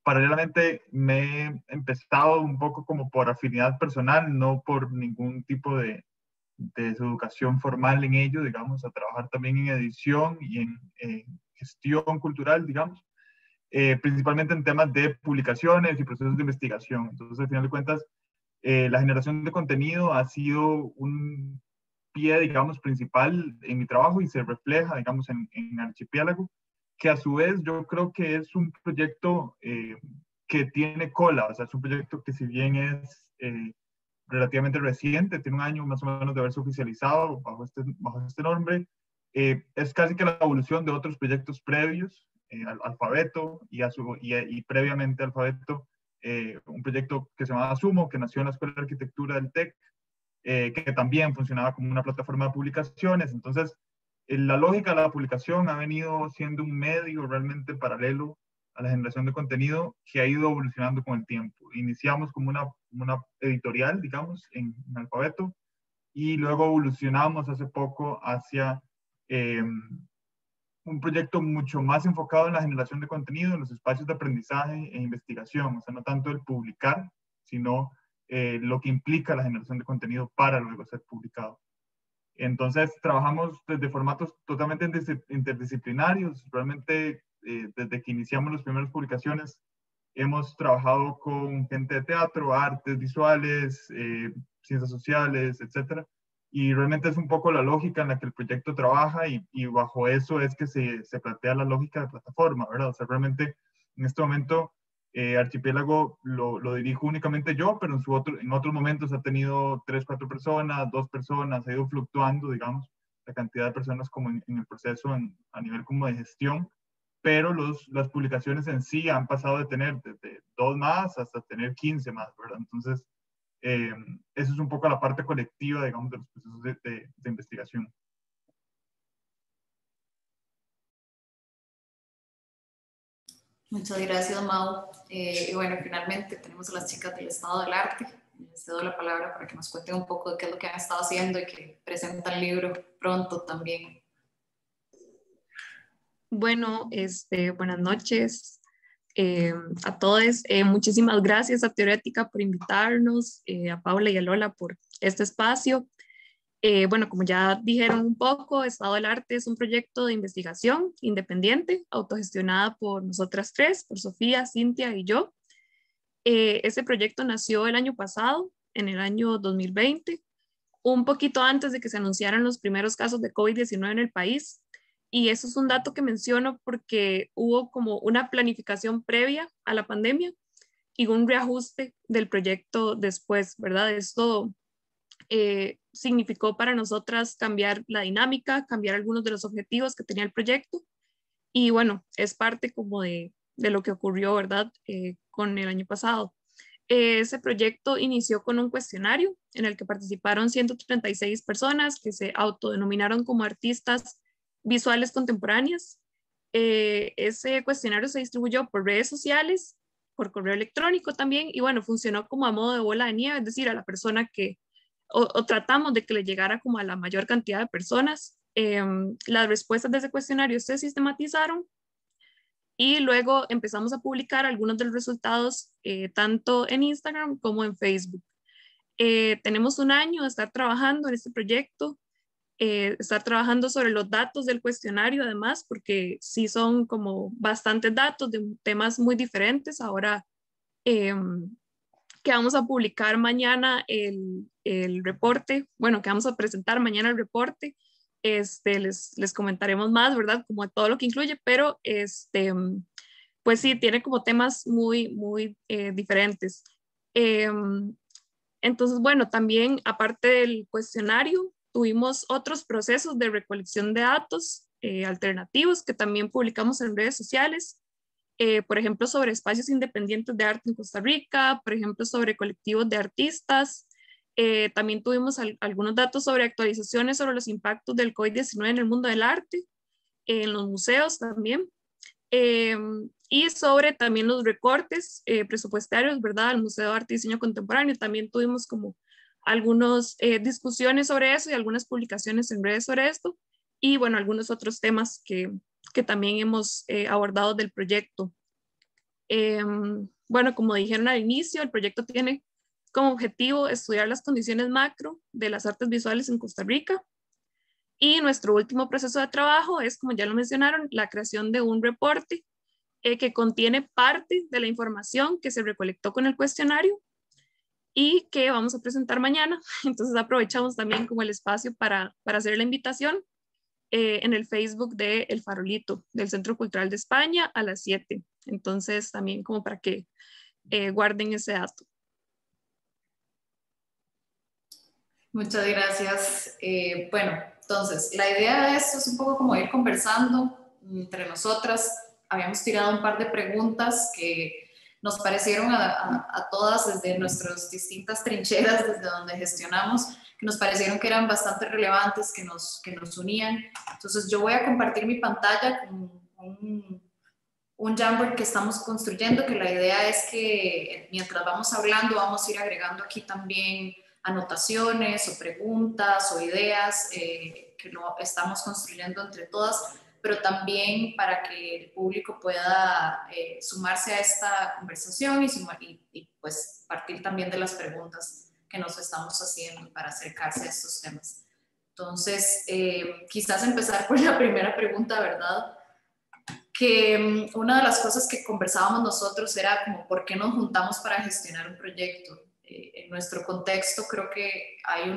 paralelamente me he empezado un poco como por afinidad personal, no por ningún tipo de educación formal en ello, digamos, a trabajar también en edición y en gestión cultural, digamos, principalmente en temas de publicaciones y procesos de investigación. Entonces, al final de cuentas, la generación de contenido ha sido un pie, digamos, principal en mi trabajo y se refleja, digamos, en Archipiélago, que a su vez yo creo que es un proyecto que tiene cola, o sea, es un proyecto que si bien es relativamente reciente, tiene un año más o menos de haberse oficializado bajo este nombre, es casi que la evolución de otros proyectos previos, Alfabeto y previamente Alfabeto, un proyecto que se llamaba Sumo, que nació en la Escuela de Arquitectura del TEC, que también funcionaba como una plataforma de publicaciones. Entonces, la lógica de la publicación ha venido siendo un medio realmente paralelo a la generación de contenido que ha ido evolucionando con el tiempo. Iniciamos como una editorial, digamos, en Alfabeto, y luego evolucionamos hace poco hacia un proyecto mucho más enfocado en la generación de contenido, en los espacios de aprendizaje e investigación, o sea, no tanto el publicar, sino lo que implica la generación de contenido para luego ser publicado. Entonces, trabajamos desde formatos totalmente interdisciplinarios. Realmente, desde que iniciamos las primeras publicaciones, hemos trabajado con gente de teatro, artes visuales, ciencias sociales, etcétera. Y realmente es un poco la lógica en la que el proyecto trabaja y bajo eso es que se plantea la lógica de plataforma, ¿verdad? O sea, realmente en este momento Archipiélago lo dirijo únicamente yo, pero en otros momentos ha tenido 3, 4 personas, 2 personas, ha ido fluctuando, digamos, la cantidad de personas como en el proceso a nivel como de gestión, pero las publicaciones en sí han pasado de tener desde 2 más hasta tener 15 más, ¿verdad? Entonces, eso es un poco la parte colectiva, digamos, de los procesos de investigación. Muchas gracias, Mau. Y bueno, finalmente tenemos a las chicas del Estado del Arte. Les cedo la palabra para que nos cuenten un poco de qué es lo que han estado haciendo y que presentan el libro pronto también. Bueno, buenas noches a todos. Muchísimas gracias a Teorética por invitarnos, a Paula y a Lola por este espacio. Bueno, como ya dijeron un poco, Estado del Arte es un proyecto de investigación independiente, autogestionada por nosotras tres, por Sofía, Cintia y yo. Este proyecto nació el año pasado, en el año 2020, un poquito antes de que se anunciaran los primeros casos de COVID-19 en el país. Y eso es un dato que menciono porque hubo como una planificación previa a la pandemia y un reajuste del proyecto después, ¿verdad? Esto significó para nosotras cambiar la dinámica, cambiar algunos de los objetivos que tenía el proyecto. Y bueno, es parte como de lo que ocurrió, ¿verdad? Con el año pasado. Ese proyecto inició con un cuestionario en el que participaron 136 personas que se autodenominaron como artistas visuales contemporáneas. Ese cuestionario se distribuyó por redes sociales, por correo electrónico también, y bueno, funcionó como a modo de bola de nieve, es decir, a la persona que, o tratamos de que le llegara como a la mayor cantidad de personas. Las respuestas de ese cuestionario se sistematizaron y luego empezamos a publicar algunos de los resultados tanto en Instagram como en Facebook. Tenemos un año de estar trabajando en este proyecto, estar trabajando sobre los datos del cuestionario además, porque sí son como bastantes datos de temas muy diferentes. Ahora que vamos a publicar mañana el reporte, bueno, que vamos a presentar mañana el reporte, les comentaremos más, ¿verdad? Como de todo lo que incluye, pero pues sí, tiene como temas muy, muy diferentes. Entonces, bueno, también aparte del cuestionario, tuvimos otros procesos de recolección de datos alternativos que también publicamos en redes sociales. Por ejemplo, sobre espacios independientes de arte en Costa Rica, por ejemplo, sobre colectivos de artistas. También tuvimos algunos datos sobre actualizaciones sobre los impactos del COVID-19 en el mundo del arte, en los museos también, y sobre también los recortes presupuestarios, ¿verdad? Al Museo de Arte y Diseño Contemporáneo. También tuvimos como algunas discusiones sobre eso y algunas publicaciones en redes sobre esto. Y bueno, algunos otros temas que también hemos abordado del proyecto. Bueno, como dijeron al inicio, el proyecto tiene como objetivo estudiar las condiciones macro de las artes visuales en Costa Rica. Y nuestro último proceso de trabajo es, como ya lo mencionaron, la creación de un reporte que contiene parte de la información que se recolectó con el cuestionario y que vamos a presentar mañana. Entonces aprovechamos también como el espacio para hacer la invitación en el Facebook de El Farolito, del Centro Cultural de España, a las 7. Entonces también como para que guarden ese dato. Muchas gracias. Bueno, entonces, la idea de esto es un poco como ir conversando entre nosotras. Habíamos tirado un par de preguntas que nos parecieron a todas desde nuestras distintas trincheras, desde donde gestionamos, que nos parecieron que eran bastante relevantes, que nos unían. Entonces, yo voy a compartir mi pantalla con un Jamboard que estamos construyendo, que la idea es que mientras vamos hablando, vamos a ir agregando aquí también anotaciones o preguntas o ideas que lo estamos construyendo entre todas, pero también para que el público pueda sumarse a esta conversación y pues partir también de las preguntas que nos estamos haciendo para acercarse a estos temas. Entonces, quizás empezar por la primera pregunta, ¿verdad? Que una de las cosas que conversábamos nosotros era como por qué nos juntamos para gestionar un proyecto. En nuestro contexto creo que hay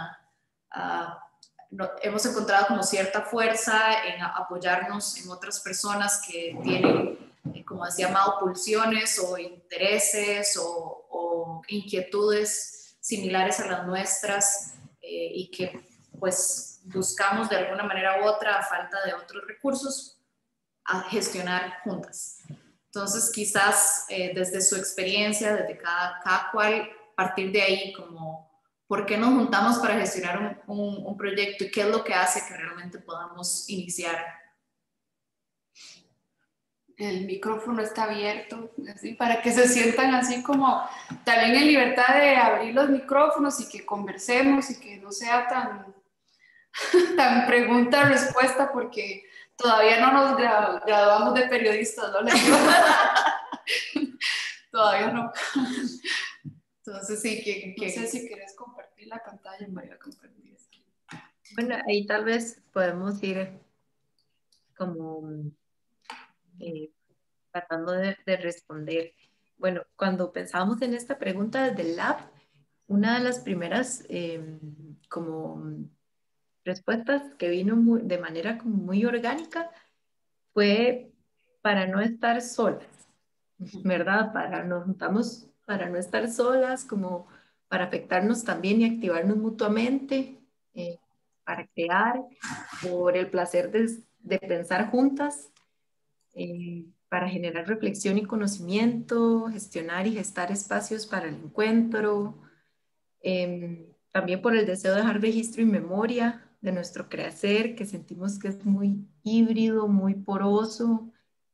hemos encontrado como cierta fuerza en apoyarnos en otras personas que tienen, como has llamado, pulsiones o intereses o inquietudes similares a las nuestras y que pues buscamos de alguna manera u otra, a falta de otros recursos, a gestionar juntas. Entonces, quizás desde su experiencia, desde cada cual, partir de ahí, como por qué nos juntamos para gestionar un proyecto y qué es lo que hace que realmente podamos iniciar. El micrófono está abierto, así, para que se sientan así como también en libertad de abrir los micrófonos y que conversemos y que no sea tan pregunta-respuesta, porque todavía no nos graduamos de periodistas, ¿no? Todavía no. Entonces, sí, no sé si quieres compartir la pantalla, voy a compartir. Bueno, ahí tal vez podemos ir como tratando de responder. Bueno, cuando pensábamos en esta pregunta desde el lab, una de las primeras como respuestas que vino de manera como muy orgánica fue para no estar solas, ¿verdad? Nos juntamos para no estar solas, como para afectarnos también y activarnos mutuamente, para crear, por el placer de pensar juntas, para generar reflexión y conocimiento, gestionar y gestar espacios para el encuentro, también por el deseo de dejar registro y memoria de nuestro crecer, que sentimos que es muy híbrido, muy poroso,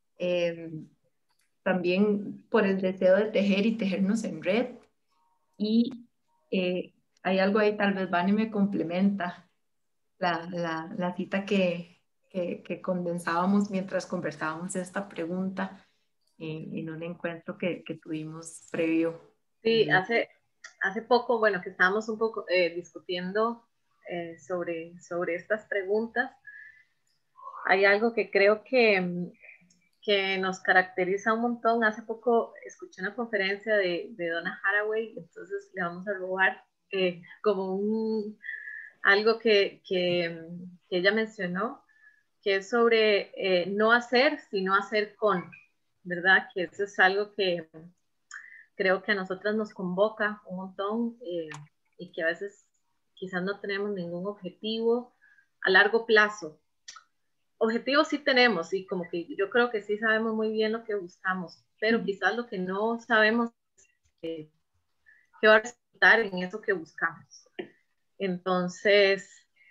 también por el deseo de tejer y tejernos en red. Y hay algo ahí, tal vez Vani me complementa, la cita que condensábamos mientras conversábamos esta pregunta en un encuentro que tuvimos previo. Sí, hace poco, bueno, que estábamos un poco discutiendo sobre estas preguntas, hay algo que creo que nos caracteriza un montón. Hace poco escuché una conferencia de Donna Haraway, entonces le vamos a robar como algo que ella mencionó, que es sobre no hacer, sino hacer con, ¿verdad? Que eso es algo que creo que a nosotras nos convoca un montón y que a veces quizás no tenemos ningún objetivo a largo plazo. Objetivos sí tenemos y como que yo creo que sí sabemos muy bien lo que buscamos, pero quizás lo que no sabemos es qué va a resultar en eso que buscamos. Entonces,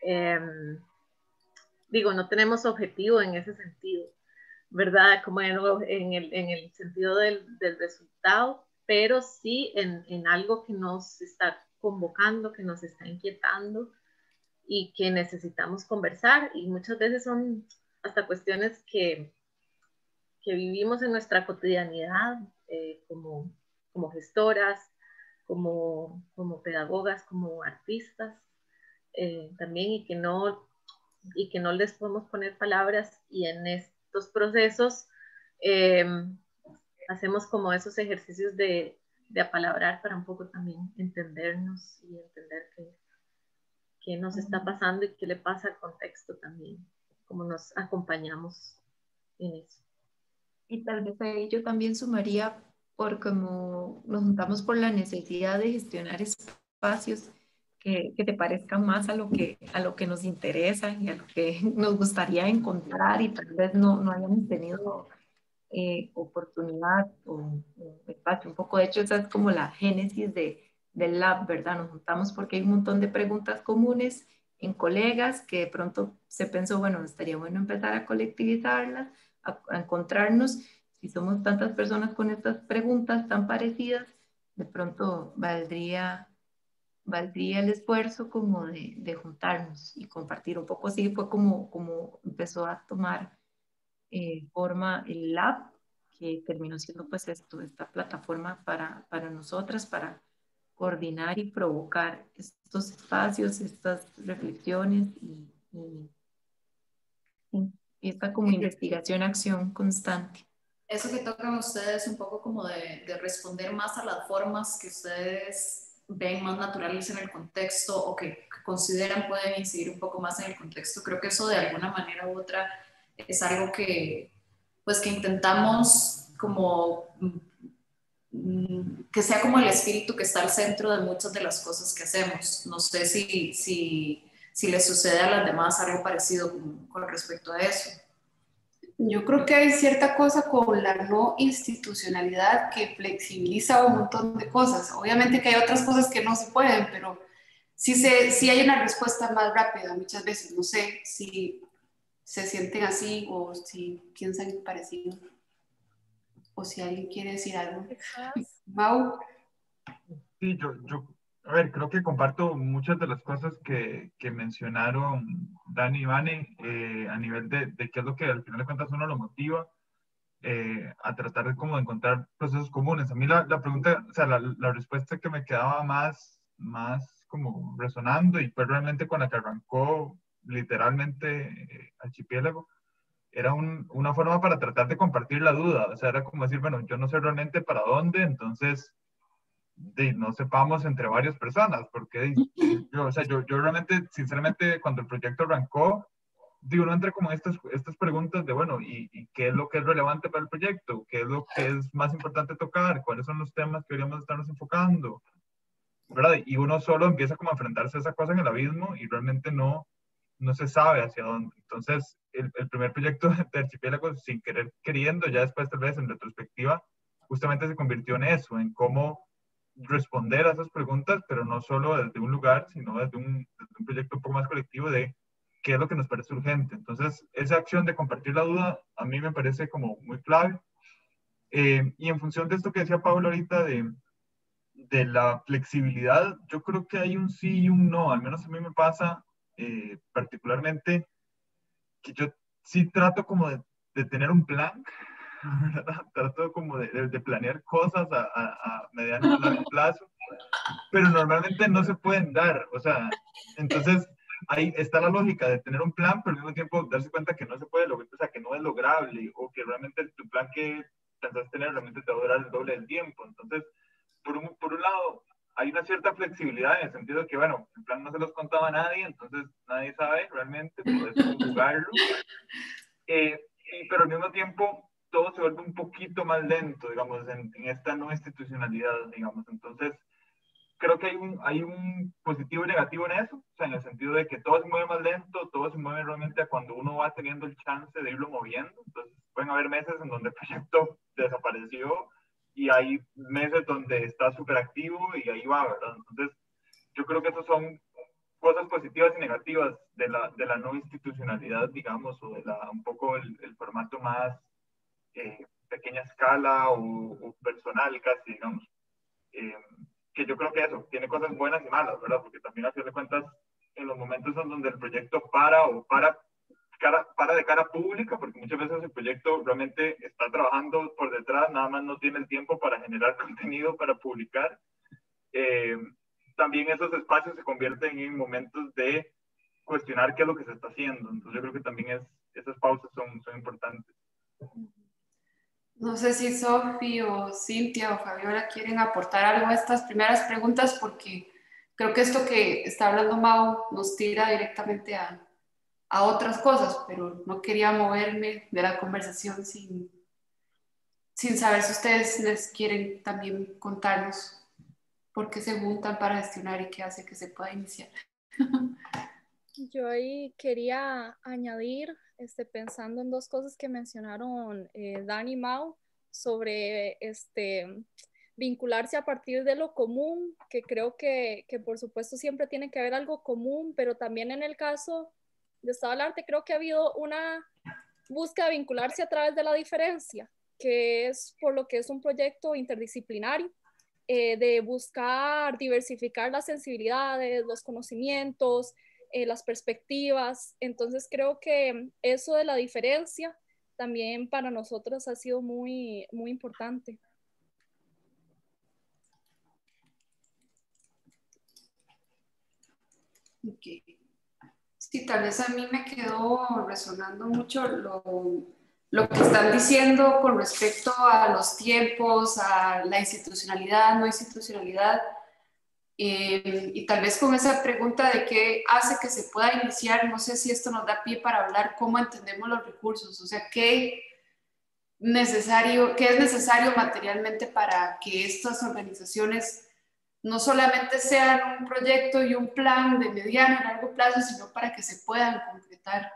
digo, no tenemos objetivo en ese sentido, ¿verdad? Como en el sentido del resultado, pero sí en algo que nos está convocando, que nos está inquietando y que necesitamos conversar, y muchas veces son hasta cuestiones que que vivimos en nuestra cotidianidad como gestoras, como pedagogas, como artistas, también, y que no les podemos poner palabras, y en estos procesos hacemos como esos ejercicios de apalabrar para un poco también entendernos y entender qué nos está pasando y qué le pasa al contexto también, cómo nos acompañamos en eso. Y tal vez ahí yo también sumaría, por como nos juntamos por la necesidad de gestionar espacios que te parezcan más a lo que nos interesa y a lo que nos gustaría encontrar, y tal vez no hayamos tenido oportunidad o espacio. Un poco, de hecho, esa es como la génesis del lab, ¿verdad? Nos juntamos porque hay un montón de preguntas comunes en colegas que de pronto se pensó, bueno, estaría bueno empezar a colectivizarlas, a encontrarnos. Si somos tantas personas con estas preguntas tan parecidas, de pronto valdría el esfuerzo como de juntarnos y compartir un poco. Así fue como empezó a tomar forma el lab, que terminó siendo pues esta plataforma para nosotras, para coordinar y provocar estos espacios, estas reflexiones y esta como investigación, acción constante. Eso que tocan ustedes un poco como de responder más a las formas que ustedes ven más naturales en el contexto o que consideran pueden incidir un poco más en el contexto, creo que eso de alguna manera u otra es algo que pues que intentamos como que sea como el espíritu que está al centro de muchas de las cosas que hacemos. No sé si les sucede a las demás algo parecido con respecto a eso. Yo creo que hay cierta cosa con la no institucionalidad que flexibiliza un montón de cosas. Obviamente que hay otras cosas que no se pueden, pero sí hay una respuesta más rápida muchas veces. No sé si se sienten así o si piensan parecido. O si alguien quiere decir algo. Mau. Sí, a ver, creo que comparto muchas de las cosas que mencionaron Dani y Vane, a nivel de qué es lo que al final de cuentas uno lo motiva a tratar de como de encontrar procesos comunes. A mí la pregunta, o sea, la respuesta que me quedaba más como resonando, y fue realmente con la que arrancó literalmente Archipiélago, era una forma para tratar de compartir la duda. O sea, era como decir, bueno, yo no sé realmente para dónde, entonces no sepamos entre varias personas, porque o sea, yo realmente, sinceramente, cuando el proyecto arrancó, uno entra como en estas preguntas de, bueno, ¿y qué es lo que es relevante para el proyecto? ¿Qué es lo que es más importante tocar? ¿Cuáles son los temas que deberíamos estarnos enfocando? ¿Verdad? Y uno solo empieza como a enfrentarse a esa cosa en el abismo y realmente no se sabe hacia dónde. Entonces, el primer proyecto de Archipiélago, sin querer queriendo, ya después tal vez en retrospectiva, justamente se convirtió en eso, en cómo responder a esas preguntas, pero no solo desde un lugar, sino desde un proyecto un poco más colectivo de qué es lo que nos parece urgente. Entonces, esa acción de compartir la duda a mí me parece como muy clave. Y en función de esto que decía Pablo ahorita de la flexibilidad, yo creo que hay un sí y un no. Al menos a mí me pasa particularmente que yo sí trato como de tener un plan, ¿verdad? Trato como de planear cosas a mediano o largo plazo, pero normalmente no se pueden dar. O sea, entonces ahí está la lógica de tener un plan, pero al mismo tiempo darse cuenta que no se puede lograr, o sea, que no es lograble, o que realmente tu plan que pensás tener realmente te va a durar el doble del tiempo. Entonces, por un lado, hay una cierta flexibilidad en el sentido de que, bueno, el plan no se los contaba a nadie, entonces nadie sabe realmente, puedes conjugarlo. Pero al mismo tiempo, todo se vuelve un poquito más lento, digamos, en esta no institucionalidad, digamos. Entonces, creo que hay un positivo y negativo en eso, o sea, en el sentido de que todo se mueve más lento, todo se mueve realmente a cuando uno va teniendo el chance de irlo moviendo. Entonces, pueden haber meses en donde el proyecto desapareció y hay meses donde está súper activo y ahí va, ¿verdad? Entonces, yo creo que esos son cosas positivas y negativas de la no institucionalidad, digamos, o un poco el formato más pequeña escala o personal casi, digamos. Que yo creo que eso tiene cosas buenas y malas, ¿verdad? Porque también a fin de cuentas, en los momentos en donde el proyecto para de cara pública, porque muchas veces el proyecto realmente está trabajando por detrás, nada más no tiene el tiempo para generar contenido para publicar. También esos espacios se convierten en momentos de cuestionar qué es lo que se está haciendo. Entonces yo creo que también esas pausas son importantes. No sé si Sofi o Cintia o Fabiola quieren aportar algo a estas primeras preguntas, porque creo que esto que está hablando Mau nos tira directamente a otras cosas, pero no quería moverme de la conversación sin saber si ustedes les quieren también contarnos por qué se juntan para gestionar y qué hace que se pueda iniciar. Yo ahí quería añadir, pensando en dos cosas que mencionaron Dani y Mau, sobre vincularse a partir de lo común, que creo que por supuesto siempre tiene que haber algo común, pero también en el caso de Estado del Arte creo que ha habido una búsqueda de vincularse a través de la diferencia, que es por lo que es un proyecto interdisciplinario, de buscar diversificar las sensibilidades, los conocimientos, las perspectivas. Entonces creo que eso de la diferencia también para nosotros ha sido muy, muy importante. Okay. Sí, tal vez a mí me quedó resonando mucho lo que están diciendo con respecto a los tiempos, a la institucionalidad, no institucionalidad, y tal vez con esa pregunta de qué hace que se pueda iniciar, no sé si esto nos da pie para hablar cómo entendemos los recursos, o sea, qué es necesario materialmente para que estas organizaciones no solamente sean un proyecto y un plan de mediano y largo plazo, sino para que se puedan concretar.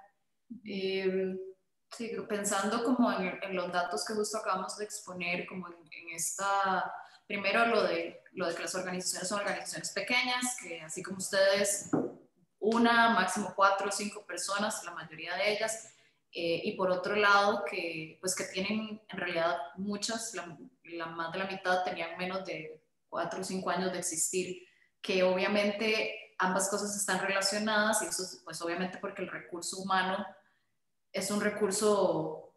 Sí, pensando como en los datos que justo acabamos de exponer, como en esta, primero lo de que las organizaciones son organizaciones pequeñas, que así como ustedes, una, máximo 4 o 5 personas, la mayoría de ellas, y por otro lado que tienen en realidad muchas, más de la mitad tenían menos de 4 o 5 años de existir, que obviamente ambas cosas están relacionadas, y eso pues obviamente porque el recurso humano es un recurso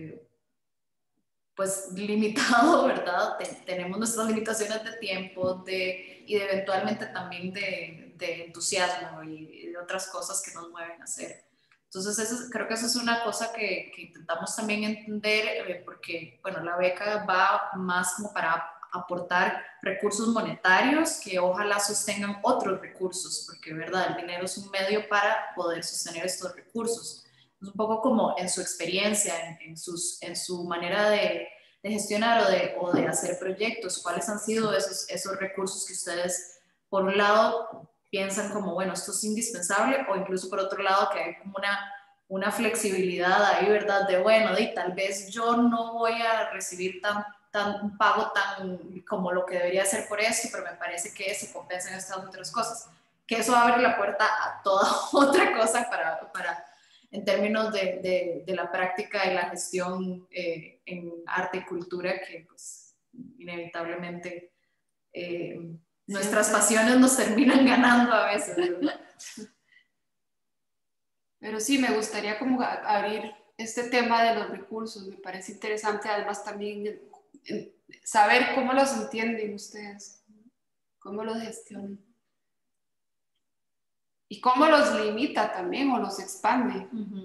pues limitado, ¿verdad? Tenemos nuestras limitaciones de tiempo y eventualmente también de entusiasmo y de otras cosas que nos mueven a hacer. Entonces creo que eso es una cosa que intentamos también entender, porque bueno, la beca va más como para aportar recursos monetarios que ojalá sostengan otros recursos, porque verdad, el dinero es un medio para poder sostener estos recursos. Un poco como en su experiencia, en su manera de gestionar o de hacer proyectos, cuáles han sido esos recursos que ustedes, por un lado, piensan como, bueno, esto es indispensable, o incluso por otro lado, que hay como una flexibilidad ahí, ¿verdad? De, bueno, y tal vez yo no voy a recibir un pago tan como lo que debería hacer por esto, pero me parece que se compensan estas otras cosas. Que eso abre la puerta a toda otra cosa para en términos de la práctica y la gestión en arte y cultura, que pues inevitablemente nuestras pasiones nos terminan ganando a veces, ¿verdad? Pero sí, me gustaría como abrir este tema de los recursos, me parece interesante además también saber cómo los entienden ustedes, cómo los gestionan. Y cómo los limita también o los expande.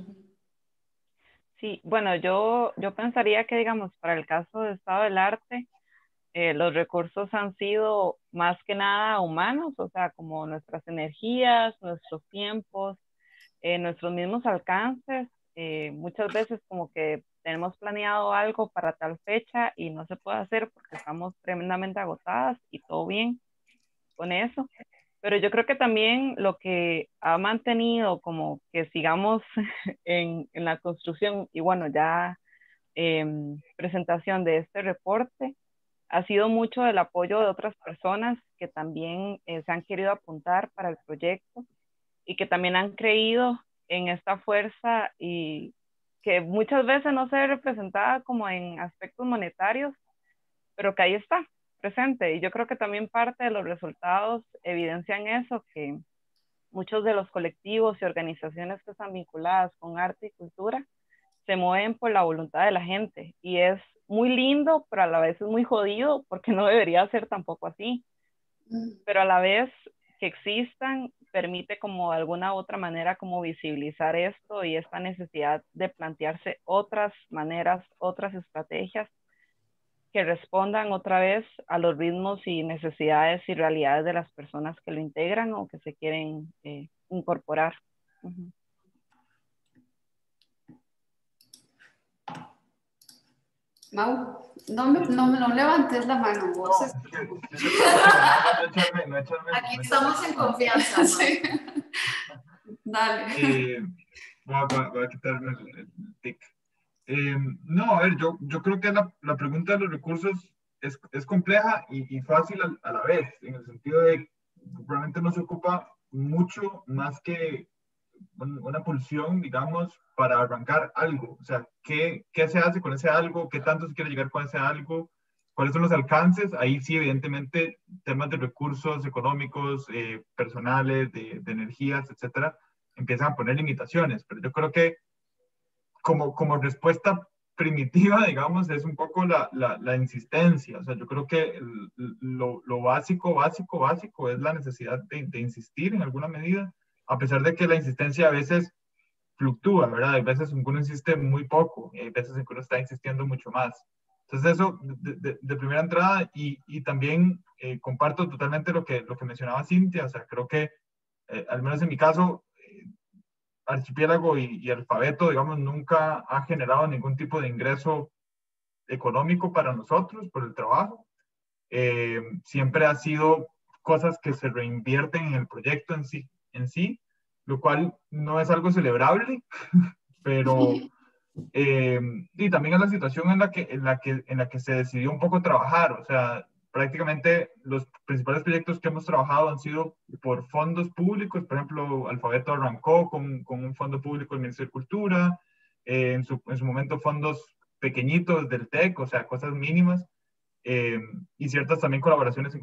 Sí, bueno, yo pensaría que, digamos, para el caso de Estado del Arte, los recursos han sido más que nada humanos, o sea, como nuestras energías, nuestros tiempos, nuestros mismos alcances. Muchas veces como que tenemos planeado algo para tal fecha y no se puede hacer porque estamos tremendamente agotadas y todo bien con eso. Pero yo creo que también lo que ha mantenido como que sigamos en la construcción y bueno, ya presentación de este reporte, ha sido mucho el apoyo de otras personas que también se han querido apuntar para el proyecto y que también han creído en esta fuerza y que muchas veces no se ve representada como en aspectos monetarios, pero que ahí está presente. Y yo creo que también parte de los resultados evidencian eso, que muchos de los colectivos y organizaciones que están vinculadas con arte y cultura se mueven por la voluntad de la gente, y es muy lindo, pero a la vez es muy jodido, porque no debería ser tampoco así. Pero a la vez que existan, permite como de alguna u otra manera como visibilizar esto y esta necesidad de plantearse otras maneras, otras estrategias que respondan otra vez a los ritmos y necesidades y realidades de las personas que lo integran o que se quieren incorporar. Uh-huh. Mau, no levantes la mano, vos. No echarme. Aquí estamos en confianza, ¿no? Sí. Dale. Voy a quitarme el tic. No, a ver, yo creo que la pregunta de los recursos es compleja y fácil a la vez, en el sentido de que realmente no se ocupa mucho más que una pulsión, digamos, para arrancar algo. O sea, ¿qué se hace con ese algo? ¿Qué tanto se quiere llegar con ese algo? ¿Cuáles son los alcances? Ahí sí, evidentemente, temas de recursos económicos, personales, de energías, etcétera, empiezan a poner limitaciones. Pero yo creo que como respuesta primitiva, digamos, es un poco la insistencia. O sea, yo creo que lo básico es la necesidad de insistir en alguna medida, a pesar de que la insistencia a veces fluctúa, ¿verdad? Hay veces en que uno insiste muy poco y hay veces en que uno está insistiendo mucho más. Entonces eso de primera entrada, y también comparto totalmente lo que mencionaba Cintia. O sea, creo que al menos en mi caso, Archipiélago y Alfabeto, digamos, nunca ha generado ningún tipo de ingreso económico para nosotros por el trabajo. Siempre ha sido cosas que se reinvierten en el proyecto en sí, lo cual no es algo celebrable, pero y también es la situación en la que se decidió un poco trabajar. O sea, prácticamente los principales proyectos que hemos trabajado han sido por fondos públicos. Por ejemplo, Alfabeto arrancó con un fondo público del Ministerio de Cultura, en su momento fondos pequeñitos del TEC, o sea, cosas mínimas, y ciertas también colaboraciones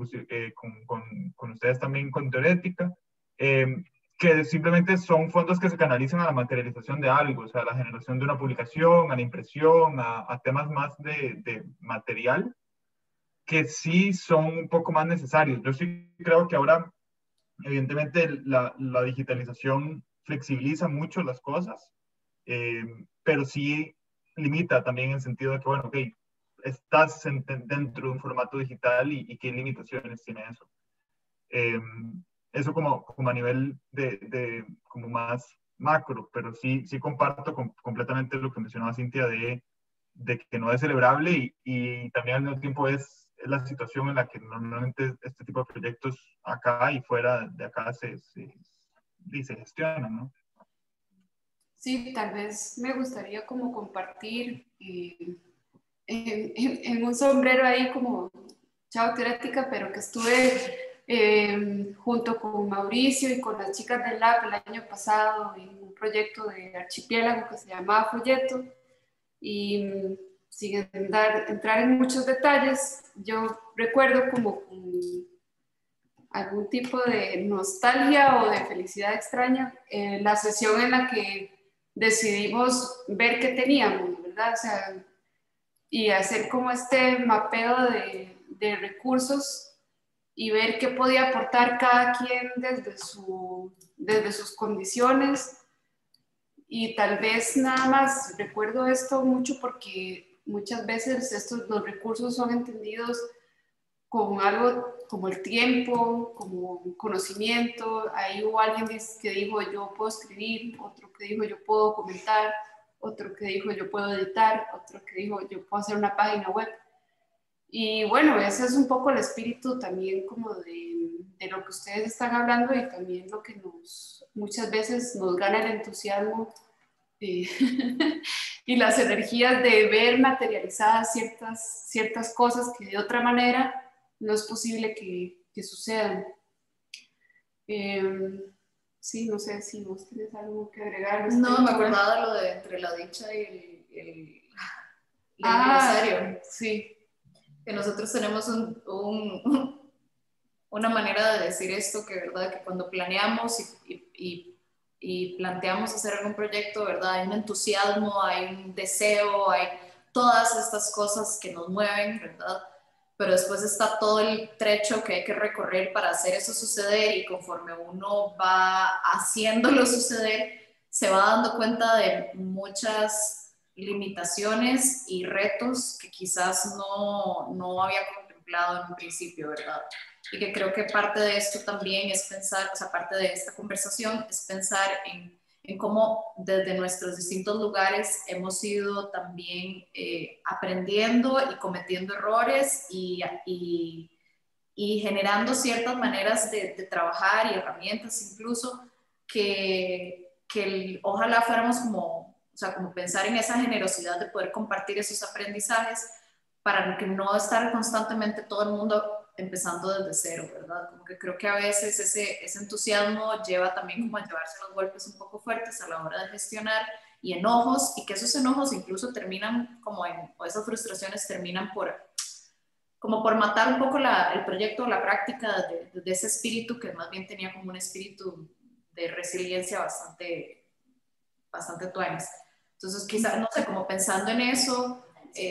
con ustedes también con Teorética, que simplemente son fondos que se canalizan a la materialización de algo, o sea, a la generación de una publicación, a la impresión, a temas más de material, que sí son un poco más necesarios. Yo sí creo que ahora, evidentemente, la digitalización flexibiliza mucho las cosas, pero sí limita también en el sentido de que, bueno, ok, estás dentro de un formato digital y qué limitaciones tiene eso. Eso como a nivel como más macro, pero sí comparto completamente lo que mencionaba Cintia de que no es celebrable, y también al mismo tiempo es la situación en la que normalmente este tipo de proyectos acá y fuera de acá se gestionan, ¿no? Sí, tal vez me gustaría como compartir en un sombrero ahí como chao teorética, pero que estuve junto con Mauricio y con las chicas del Lab el año pasado en un proyecto de Archipiélago que se llamaba Folleto, y sin entrar en muchos detalles, yo recuerdo como algún tipo de nostalgia o de felicidad extraña la sesión en la que decidimos ver qué teníamos, ¿verdad? O sea, y hacer como este mapeo de recursos y ver qué podía aportar cada quien desde sus condiciones. Y tal vez nada más recuerdo esto mucho porque muchas veces los recursos son entendidos como algo como el tiempo, como conocimiento. Ahí hubo alguien que dijo yo puedo escribir, otro que dijo yo puedo comentar, otro que dijo yo puedo editar, otro que dijo yo puedo hacer una página web. Y bueno, ese es un poco el espíritu también como de lo que ustedes están hablando, y también lo que muchas veces nos gana el entusiasmo y las energías de ver materializadas ciertas cosas que de otra manera no es posible que sucedan. Sí, no sé si vos tienes algo que agregar. No, me acordaba de lo de entre la dicha y el aniversario. Sí. Que nosotros tenemos una manera de decir esto, que, ¿verdad? Que cuando planeamos y planteamos hacer algún proyecto, ¿verdad? Hay un entusiasmo, hay un deseo, hay todas estas cosas que nos mueven, ¿verdad? Pero después está todo el trecho que hay que recorrer para hacer eso suceder, y conforme uno va haciéndolo suceder, se va dando cuenta de muchas limitaciones y retos que quizás no había contemplado en un principio, ¿verdad? Y que creo que parte de esto también es pensar, o sea, parte de esta conversación es pensar en cómo desde nuestros distintos lugares hemos ido también aprendiendo y cometiendo errores y generando ciertas maneras de trabajar y herramientas incluso que ojalá fuéramos como, o sea, como pensar en esa generosidad de poder compartir esos aprendizajes para que no estar constantemente todo el mundo empezando desde cero, ¿verdad? Como que creo que a veces ese entusiasmo lleva también como a llevarse los golpes un poco fuertes a la hora de gestionar, y enojos, y que esos enojos incluso terminan como o esas frustraciones terminan como por matar un poco el proyecto o la práctica de ese espíritu que más bien tenía como un espíritu de resiliencia bastante tuanes. Entonces quizás, no sé, como pensando en eso,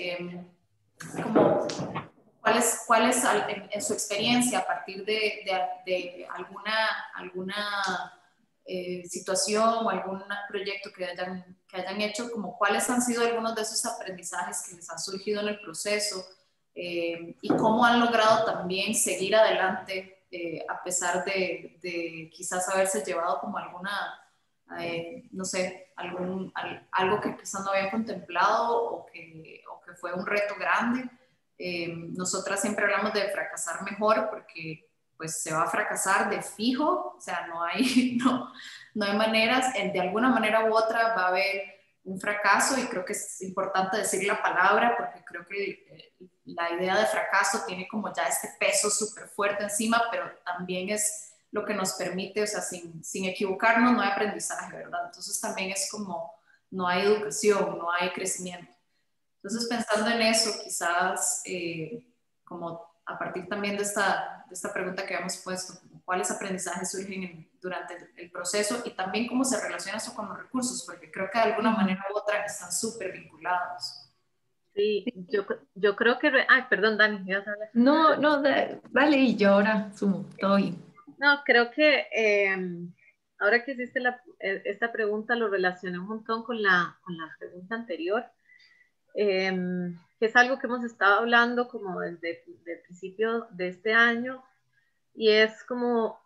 como ¿cuál es en su experiencia a partir de alguna situación o algún proyecto que hayan hecho, como cuáles han sido algunos de esos aprendizajes que les han surgido en el proceso, y cómo han logrado también seguir adelante a pesar de quizás haberse llevado como alguna, no sé, algo que quizás no habían contemplado o que fue un reto grande. Nosotras siempre hablamos de fracasar mejor porque pues se va a fracasar de fijo, o sea, no hay maneras, de alguna manera u otra va a haber un fracaso, y creo que es importante decir la palabra porque creo que la idea de fracaso tiene como ya este peso súper fuerte encima, pero también es lo que nos permite, o sea, sin equivocarnos no hay aprendizaje, ¿verdad? Entonces también es como no hay educación, no hay crecimiento. Entonces, pensando en eso, quizás como a partir también de esta pregunta que habíamos puesto, ¿cuáles aprendizajes surgen durante el proceso y también cómo se relaciona eso con los recursos? Porque creo que de alguna manera u otra están súper vinculados. Sí, yo creo que... Ay, perdón, Dani, ¿ibas a hablar? No, vale, y yo ahora sumo, todo bien. No, creo que ahora que hiciste esta pregunta lo relacioné un montón con la pregunta anterior, que es algo que hemos estado hablando como desde el principio de este año, y es como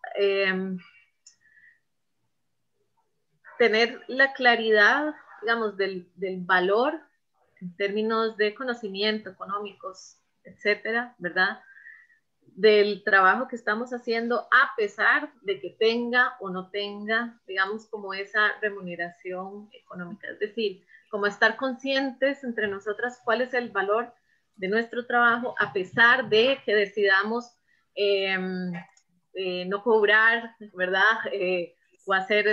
tener la claridad, digamos, del valor en términos de conocimiento, económicos, etcétera, ¿verdad? Del trabajo que estamos haciendo, a pesar de que tenga o no tenga, digamos, como esa remuneración económica. Es decir, como estar conscientes entre nosotras cuál es el valor de nuestro trabajo, a pesar de que decidamos no cobrar, ¿verdad? O hacer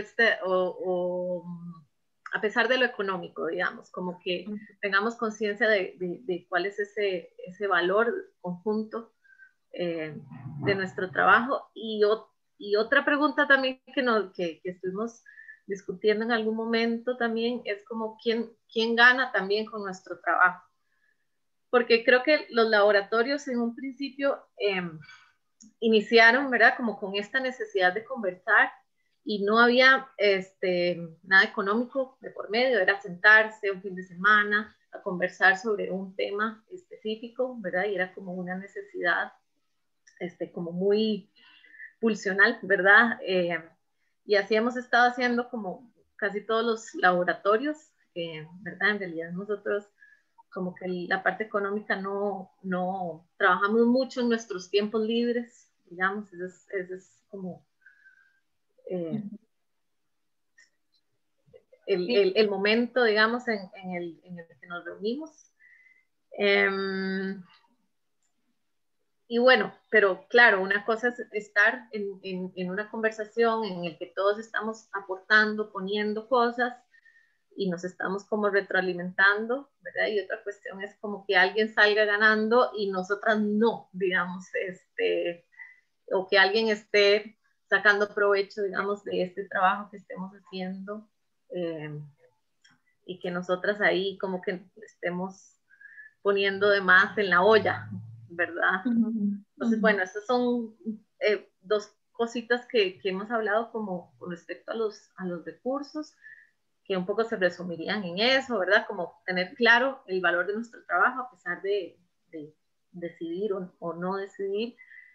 a pesar de lo económico, digamos, como que tengamos conciencia de cuál es ese valor conjunto de nuestro trabajo. Y otra pregunta también que estuvimos discutiendo en algún momento también es como quién gana también con nuestro trabajo. Porque creo que los laboratorios en un principio iniciaron, ¿verdad? Como con esta necesidad de conversar, y no había nada económico de por medio, era sentarse un fin de semana a conversar sobre un tema específico, ¿verdad? Y era como una necesidad como muy pulsional, ¿verdad? Y así hemos estado haciendo como casi todos los laboratorios, ¿verdad? En realidad nosotros como que la parte económica no trabajamos mucho en nuestros tiempos libres, digamos, ese es como el momento, digamos, en el que nos reunimos. Y bueno, pero claro, una cosa es estar en una conversación en el que todos estamos aportando, poniendo cosas y nos estamos como retroalimentando, ¿verdad? Y otra cuestión es como que alguien salga ganando y nosotras no, digamos, o que alguien esté sacando provecho, digamos, de este trabajo que estemos haciendo, y que nosotras ahí como que estemos poniendo de más en la olla, ¿verdad? Entonces, bueno, estas son dos cositas que hemos hablado como con respecto a los recursos, que un poco se resumirían en eso, ¿verdad? Como tener claro el valor de nuestro trabajo a pesar de decidir o no decidir,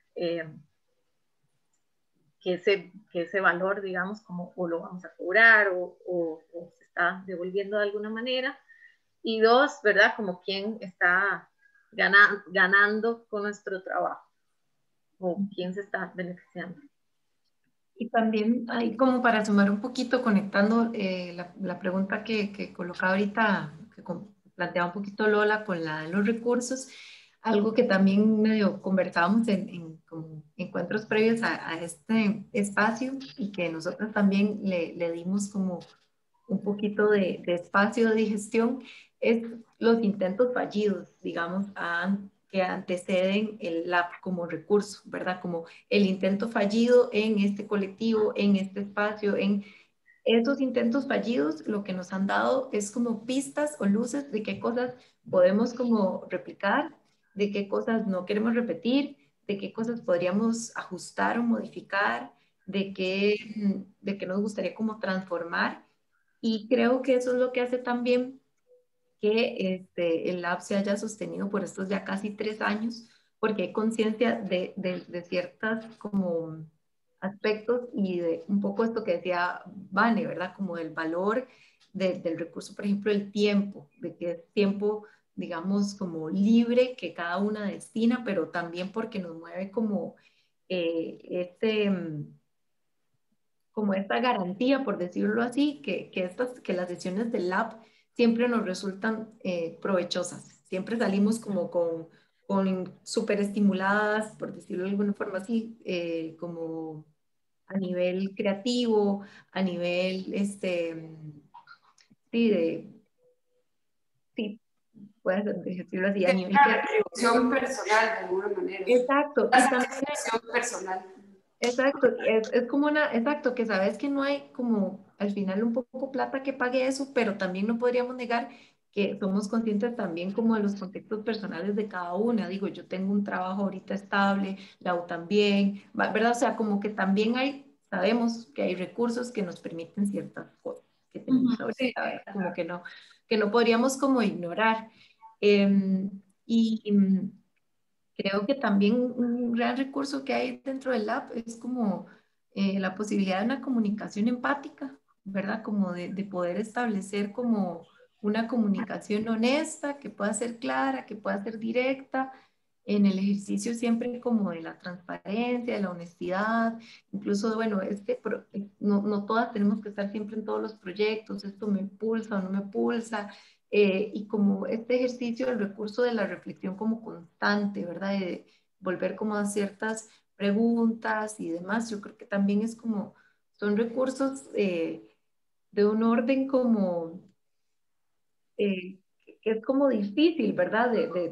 que ese valor, digamos, como o lo vamos a cobrar o se está devolviendo de alguna manera. Y dos, ¿verdad? Como quién está ganando con nuestro trabajo o quién se está beneficiando. Y también ahí como para sumar un poquito, conectando la pregunta que colocaba ahorita, que planteaba un poquito Lola con la de los recursos, algo que también medio conversábamos en como encuentros previos a este espacio y que nosotros también le dimos como un poquito de espacio de digestión, es los intentos fallidos, digamos, que anteceden el lab como recurso, ¿verdad? Como el intento fallido en este colectivo, en este espacio, en esos intentos fallidos, lo que nos han dado es como pistas o luces de qué cosas podemos como replicar, de qué cosas no queremos repetir, de qué cosas podríamos ajustar o modificar, de qué nos gustaría como transformar. Y creo que eso es lo que hace también que el lab se haya sostenido por estos ya casi 3 años, porque hay conciencia de ciertas como aspectos y de un poco esto que decía Vane, ¿verdad? Como del valor del recurso, por ejemplo, el tiempo, de que es tiempo, digamos, como libre que cada una destina, pero también porque nos mueve como como esta garantía, por decirlo así, que las sesiones del lab siempre nos resultan provechosas. Siempre salimos como con súper estimuladas, por decirlo de alguna forma así, como a nivel creativo, a nivel, sí, sí, puede decirlo así, a nivel creativo. Personal, de alguna manera. Exacto. La satisfacción personal. Exacto, es como exacto, que sabes que no hay como al final un poco plata que pague eso, pero también no podríamos negar que somos conscientes también como de los contextos personales de cada una. Digo, yo tengo un trabajo ahorita estable, Lau también, ¿verdad? O sea, como que también sabemos que hay recursos que nos permiten ciertas cosas que tenemos ahorita, ¿verdad? Como que no podríamos como ignorar. Y creo que también un gran recurso que hay dentro del lab es como la posibilidad de una comunicación empática, ¿verdad? Como de poder establecer como una comunicación honesta, que pueda ser clara, que pueda ser directa, en el ejercicio siempre como de la transparencia, de la honestidad, incluso, bueno, no todas tenemos que estar siempre en todos los proyectos, esto me pulsa o no me pulsa, y como este ejercicio, el recurso de la reflexión como constante, ¿verdad? De volver como a ciertas preguntas y demás, yo creo que también es como, son recursos de un orden como, que es como difícil, ¿verdad?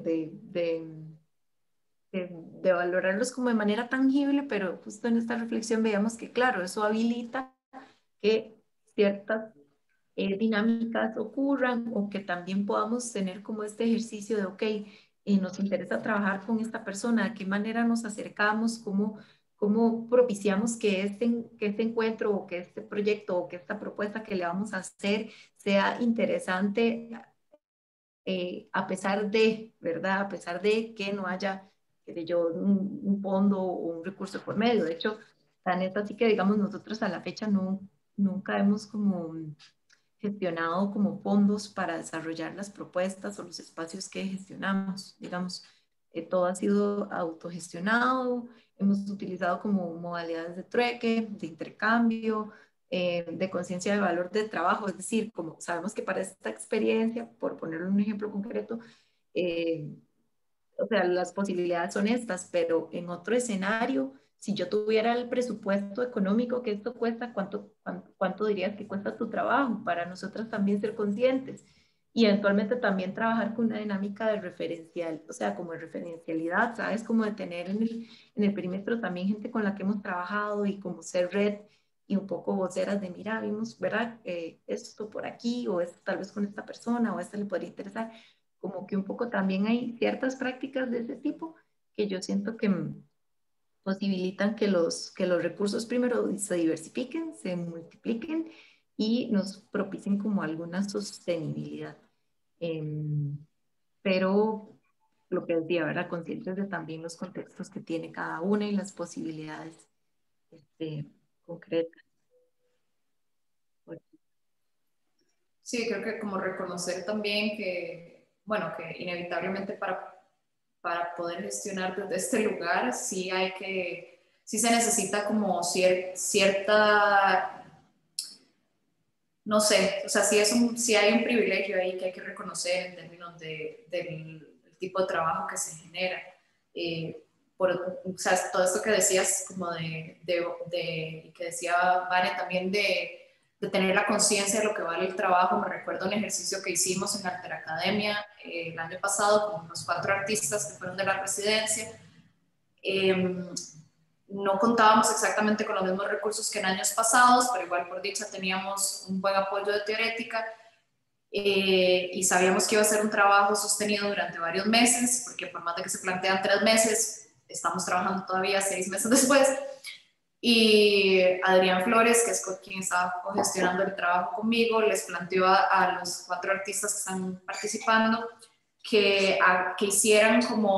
De valorarlos como de manera tangible, pero justo en esta reflexión veíamos que, claro, eso habilita que ciertas dinámicas ocurran o que también podamos tener como este ejercicio de, ok, nos interesa trabajar con esta persona, de qué manera nos acercamos, cómo propiciamos que este encuentro o que este proyecto o que esta propuesta que le vamos a hacer sea interesante a pesar de, ¿verdad? A pesar de que no haya, qué sé yo, un fondo o un recurso por medio. De hecho, tan es así que, digamos, nosotros a la fecha nunca hemos como gestionado como fondos para desarrollar las propuestas o los espacios que gestionamos. Digamos, todo ha sido autogestionado, hemos utilizado como modalidades de trueque, de intercambio, de conciencia de valor de trabajo, es decir, como sabemos que para esta experiencia, por poner un ejemplo concreto, eh, o sea, las posibilidades son estas, pero en otro escenario, si yo tuviera el presupuesto económico que esto cuesta, ¿cuánto dirías que cuesta tu trabajo? Para nosotras también ser conscientes. y eventualmente también trabajar con una dinámica de referencial, o sea, como de referencialidad, ¿sabes? Como de tener en el perímetro también gente con la que hemos trabajado y como ser red y un poco voceras de, mira, vimos, ¿verdad? Esto por aquí o esto tal vez con esta persona o esto le podría interesar, como que un poco también hay ciertas prácticas de ese tipo que yo siento que posibilitan que los recursos primero se diversifiquen, se multipliquen y nos propicien como alguna sostenibilidad. Pero lo que decía, ¿verdad? Conscientes de también los contextos que tiene cada una y las posibilidades concretas. Sí, creo que como reconocer también que, bueno, que inevitablemente para poder gestionar desde este lugar sí sí se necesita como cierta, no sé, o sea, sí hay un privilegio ahí que hay que reconocer en términos del tipo de trabajo que se genera. O sea, todo esto que decías como que decía Vane también de tener la conciencia de lo que vale el trabajo. Me recuerdo un ejercicio que hicimos en Arte Academia el año pasado con los 4 artistas que fueron de la residencia. No contábamos exactamente con los mismos recursos que en años pasados, pero igual por dicha teníamos un buen apoyo de Teorética y sabíamos que iba a ser un trabajo sostenido durante varios meses, porque por más de que se plantean 3 meses, estamos trabajando todavía 6 meses después. Y Adrián Flores, que es quien estaba gestionando el trabajo conmigo, les planteó a los 4 artistas que están participando que hicieran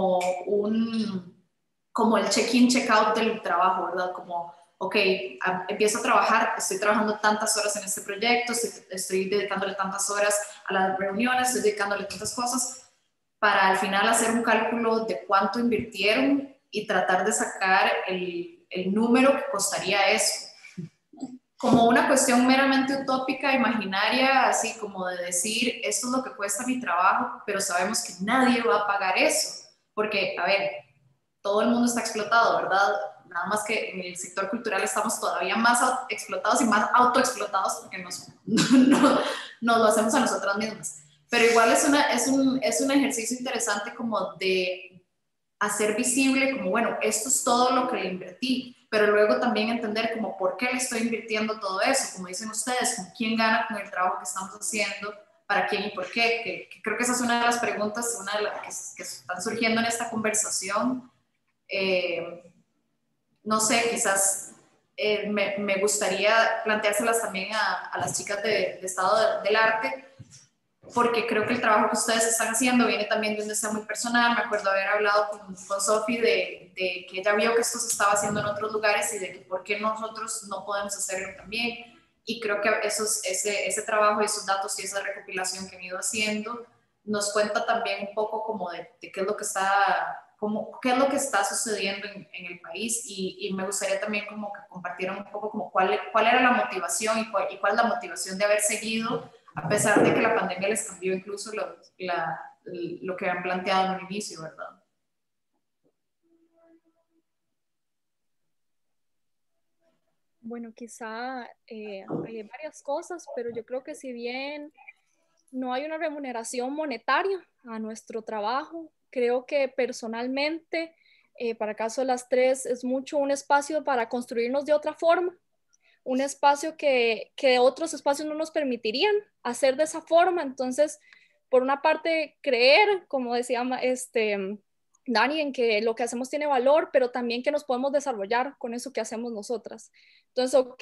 como el check-in, check-out del trabajo, ¿verdad? Como, ok, empiezo a trabajar, estoy trabajando tantas horas en este proyecto, estoy dedicándole tantas horas a las reuniones, estoy dedicándole tantas cosas, para al final hacer un cálculo de cuánto invirtieron y tratar de sacar el número que costaría eso. Como una cuestión meramente utópica, imaginaria, así como de decir, esto es lo que cuesta mi trabajo, pero sabemos que nadie va a pagar eso, porque, a ver, todo el mundo está explotado, ¿verdad? Nada más que en el sector cultural estamos todavía más explotados y más autoexplotados porque nos lo hacemos a nosotras mismas. Pero igual es un ejercicio interesante como de hacer visible, como bueno, esto es todo lo que le invertí, pero luego también entender como por qué le estoy invirtiendo todo eso, como dicen ustedes, con quién gana con el trabajo que estamos haciendo, para quién y por qué, que creo que esa es una de las preguntas, una de las que están surgiendo en esta conversación. No sé, quizás me gustaría planteárselas también a las chicas de Estado del Arte, porque creo que el trabajo que ustedes están haciendo viene también de un deseo muy personal. Me acuerdo haber hablado con Sofi de que ella vio que esto se estaba haciendo en otros lugares y de que por qué nosotros no podemos hacerlo también. Y creo que ese trabajo y esos datos y esa recopilación que han ido haciendo nos cuenta también un poco como de qué es lo que qué es lo que está sucediendo en el país y me gustaría también como que compartieran un poco como cuál era la motivación y cuál es la motivación de haber seguido a pesar de que la pandemia les cambió incluso lo que han planteado en un inicio, ¿verdad? Bueno, quizá hay varias cosas, pero yo creo que si bien no hay una remuneración monetaria a nuestro trabajo, creo que personalmente, para el caso de las 3, es mucho un espacio para construirnos de otra forma, un espacio que otros espacios no nos permitirían hacer de esa forma. Entonces, por una parte, creer, como decía Dani, en que lo que hacemos tiene valor, pero también que nos podemos desarrollar con eso que hacemos nosotras. Entonces, ok,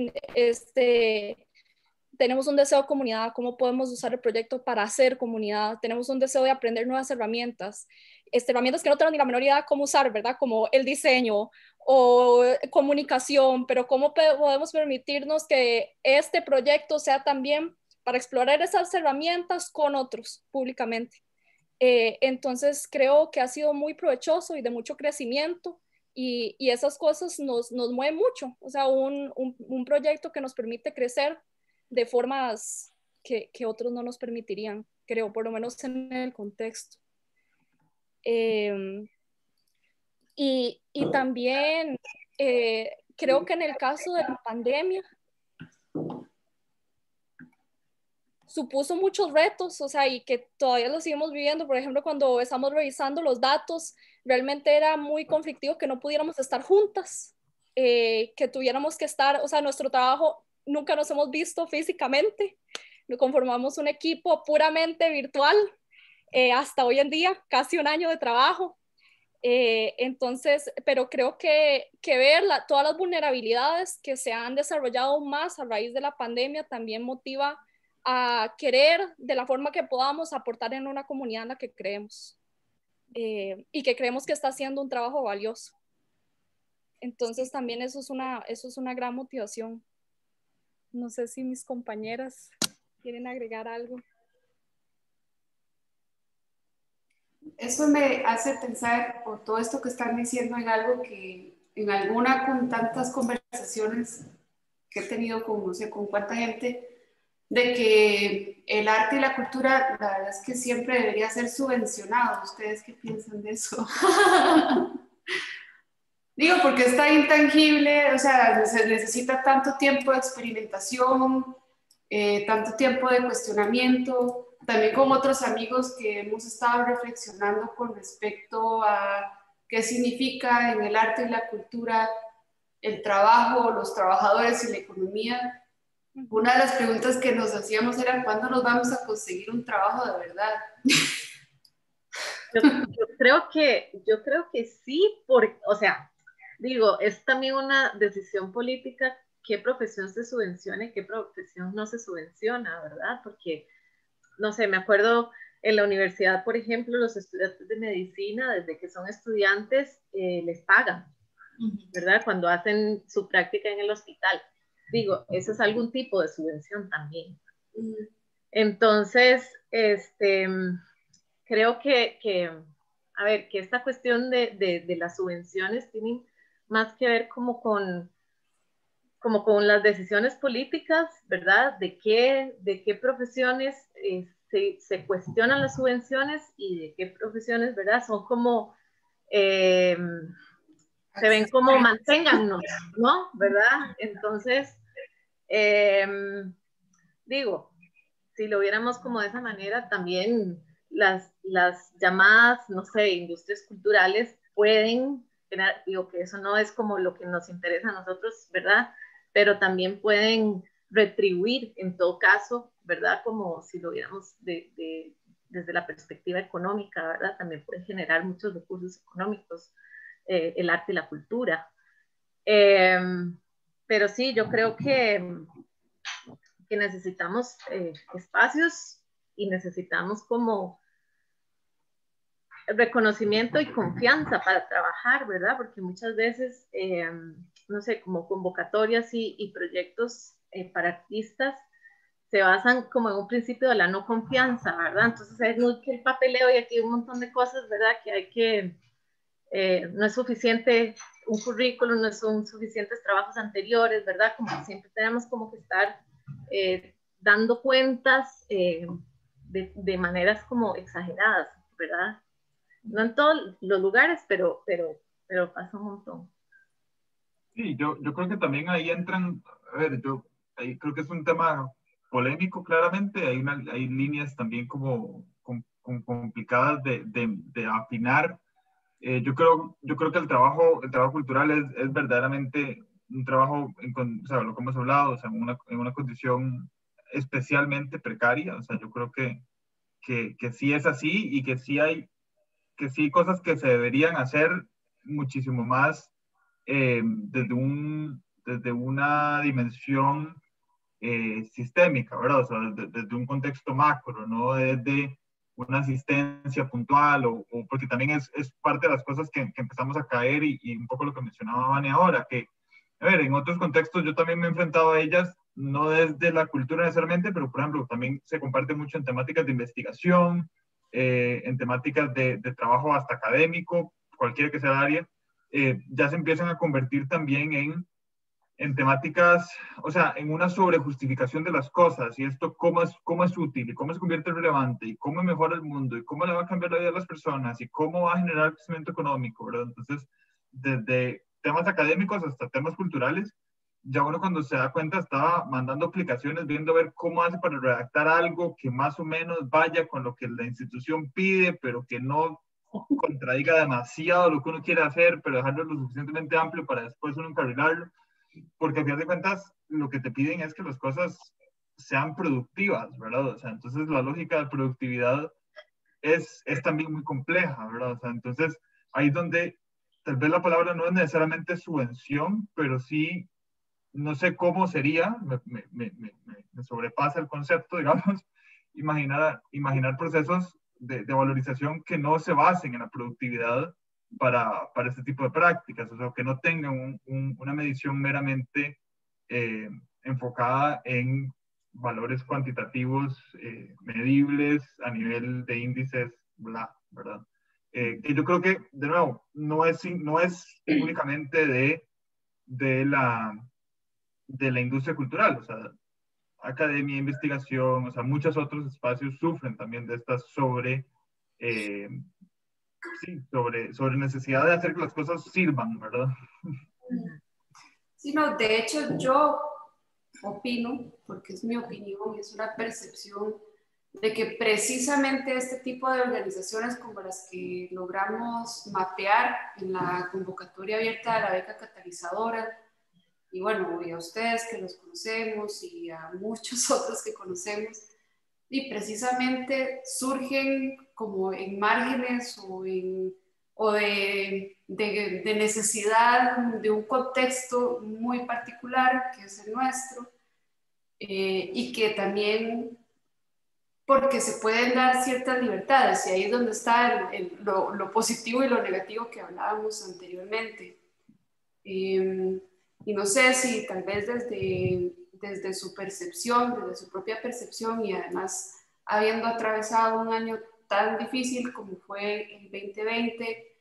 tenemos un deseo de comunidad, cómo podemos usar el proyecto para hacer comunidad, tenemos un deseo de aprender nuevas herramientas, herramientas que no tenemos ni la menor idea de cómo usar, ¿verdad? Como el diseño o comunicación, pero cómo podemos permitirnos que este proyecto sea también para explorar esas herramientas con otros públicamente. Entonces creo que ha sido muy provechoso y de mucho crecimiento y esas cosas nos mueven mucho, o sea, un proyecto que nos permite crecer de formas que otros no nos permitirían, creo, por lo menos en el contexto. Y también creo que en el caso de la pandemia, supuso muchos retos, o sea, y que todavía lo seguimos viviendo. Por ejemplo, cuando estamos revisando los datos, realmente era muy conflictivo que no pudiéramos estar juntas, que tuviéramos que estar, o sea, nuestro trabajo nunca nos hemos visto físicamente, conformamos un equipo puramente virtual, hasta hoy en día, casi un año de trabajo. Entonces, pero creo que ver todas las vulnerabilidades que se han desarrollado más a raíz de la pandemia también motiva a querer de la forma que podamos aportar en una comunidad en la que creemos, y que creemos que está haciendo un trabajo valioso. Entonces también eso es una gran motivación. No sé si mis compañeras quieren agregar algo. Eso me hace pensar, por todo esto que están diciendo, en algo que en alguna, con tantas conversaciones que he tenido con no sé con cuánta gente, de que el arte y la cultura, la verdad es que siempre debería ser subvencionado. ¿Ustedes qué piensan de eso? Digo, porque está intangible, o sea, se necesita tanto tiempo de experimentación, tanto tiempo de cuestionamiento. También con otros amigos que hemos estado reflexionando con respecto a qué significa en el arte y la cultura el trabajo, los trabajadores y la economía. Una de las preguntas que nos hacíamos era ¿cuándo nos vamos a conseguir un trabajo de verdad? Yo creo que sí, o sea, digo, es también una decisión política qué profesión se subvenciona y qué profesión no se subvenciona, ¿verdad? Porque, no sé, me acuerdo en la universidad, por ejemplo, los estudiantes de medicina, desde que son estudiantes, les pagan, ¿verdad? Cuando hacen su práctica en el hospital. Digo, eso es algún tipo de subvención también. Entonces, creo que a ver, que esta cuestión de las subvenciones tienen más que ver como con las decisiones políticas, ¿verdad? De qué profesiones se cuestionan las subvenciones y de qué profesiones, ¿verdad? Son como, se ven como manténgannos, ¿no? ¿Verdad? Entonces, digo, si lo viéramos como de esa manera, también las llamadas, no sé, industrias culturales pueden, digo que eso no es como lo que nos interesa a nosotros, ¿verdad? Pero también pueden retribuir en todo caso, ¿verdad? Como si lo viéramos desde la perspectiva económica, ¿verdad? También puede generar muchos recursos económicos, el arte y la cultura. Pero sí, yo creo que necesitamos espacios y necesitamos como reconocimiento y confianza para trabajar, ¿verdad? Porque muchas veces, no sé, como convocatorias y proyectos para artistas se basan como en un principio de la no confianza, ¿verdad? Entonces es muy que el papeleo y aquí hay un montón de cosas, ¿verdad? Que hay que, no es suficiente un currículum, no son suficientes trabajos anteriores, ¿verdad? Como que siempre tenemos como que estar dando cuentas de maneras como exageradas, ¿verdad? No en todos los lugares, pero pasa un montón. Sí, yo creo que también ahí entran, a ver, ahí creo que es un tema polémico claramente, hay líneas también como complicadas de afinar. Yo creo que el trabajo cultural es verdaderamente un trabajo, o sea, lo que hemos hablado, o sea, en una condición especialmente precaria, o sea, yo creo que sí es así y que sí hay cosas que se deberían hacer muchísimo más desde una dimensión sistémica, ¿verdad? O sea, desde un contexto macro, no desde una asistencia puntual, o porque también es parte de las cosas que empezamos a caer y un poco lo que mencionaba Vane ahora, que, a ver, en otros contextos yo también me he enfrentado a ellas, no desde la cultura necesariamente, pero por ejemplo también se comparte mucho en temáticas de investigación, en temáticas de trabajo hasta académico, cualquiera que sea el área, ya se empiezan a convertir también en temáticas, o sea, en una sobrejustificación de las cosas, y esto cómo es útil, y cómo se convierte en relevante, y cómo mejora el mundo, y cómo le va a cambiar la vida a las personas, y cómo va a generar crecimiento económico, ¿verdad? Entonces, desde temas académicos hasta temas culturales, ya uno cuando se da cuenta estaba mandando aplicaciones, viendo a ver cómo hace para redactar algo que más o menos vaya con lo que la institución pide, pero que no contradiga demasiado lo que uno quiere hacer, pero dejarlo lo suficientemente amplio para después uno encarrilarlo, porque a fin de cuentas lo que te piden es que las cosas sean productivas, ¿verdad? O sea, entonces la lógica de productividad es también muy compleja, ¿verdad? O sea, entonces ahí es donde tal vez la palabra no es necesariamente subvención, pero sí, no sé cómo sería, me sobrepasa el concepto, digamos, imaginar procesos de valorización que no se basen en la productividad para este tipo de prácticas, o sea, que no tengan una medición meramente enfocada en valores cuantitativos medibles a nivel de índices, bla, ¿verdad? Que yo creo que, de nuevo, no es únicamente de la industria cultural, o sea, academia, investigación, o sea, muchos otros espacios sufren también de estas sobre necesidad de hacer que las cosas sirvan, ¿verdad? Sí, no, de hecho yo opino, porque es mi opinión, es una percepción de que precisamente este tipo de organizaciones como las que logramos mapear en la convocatoria abierta de la beca catalizadora, y bueno, y a ustedes que los conocemos y a muchos otros que conocemos, y precisamente surgen como en márgenes o de necesidad de un contexto muy particular que es el nuestro, y que también porque se pueden dar ciertas libertades, y ahí es donde está lo positivo y lo negativo que hablábamos anteriormente. Y no sé si tal vez desde su percepción, desde su propia percepción, y además habiendo atravesado un año tan difícil como fue el 2020,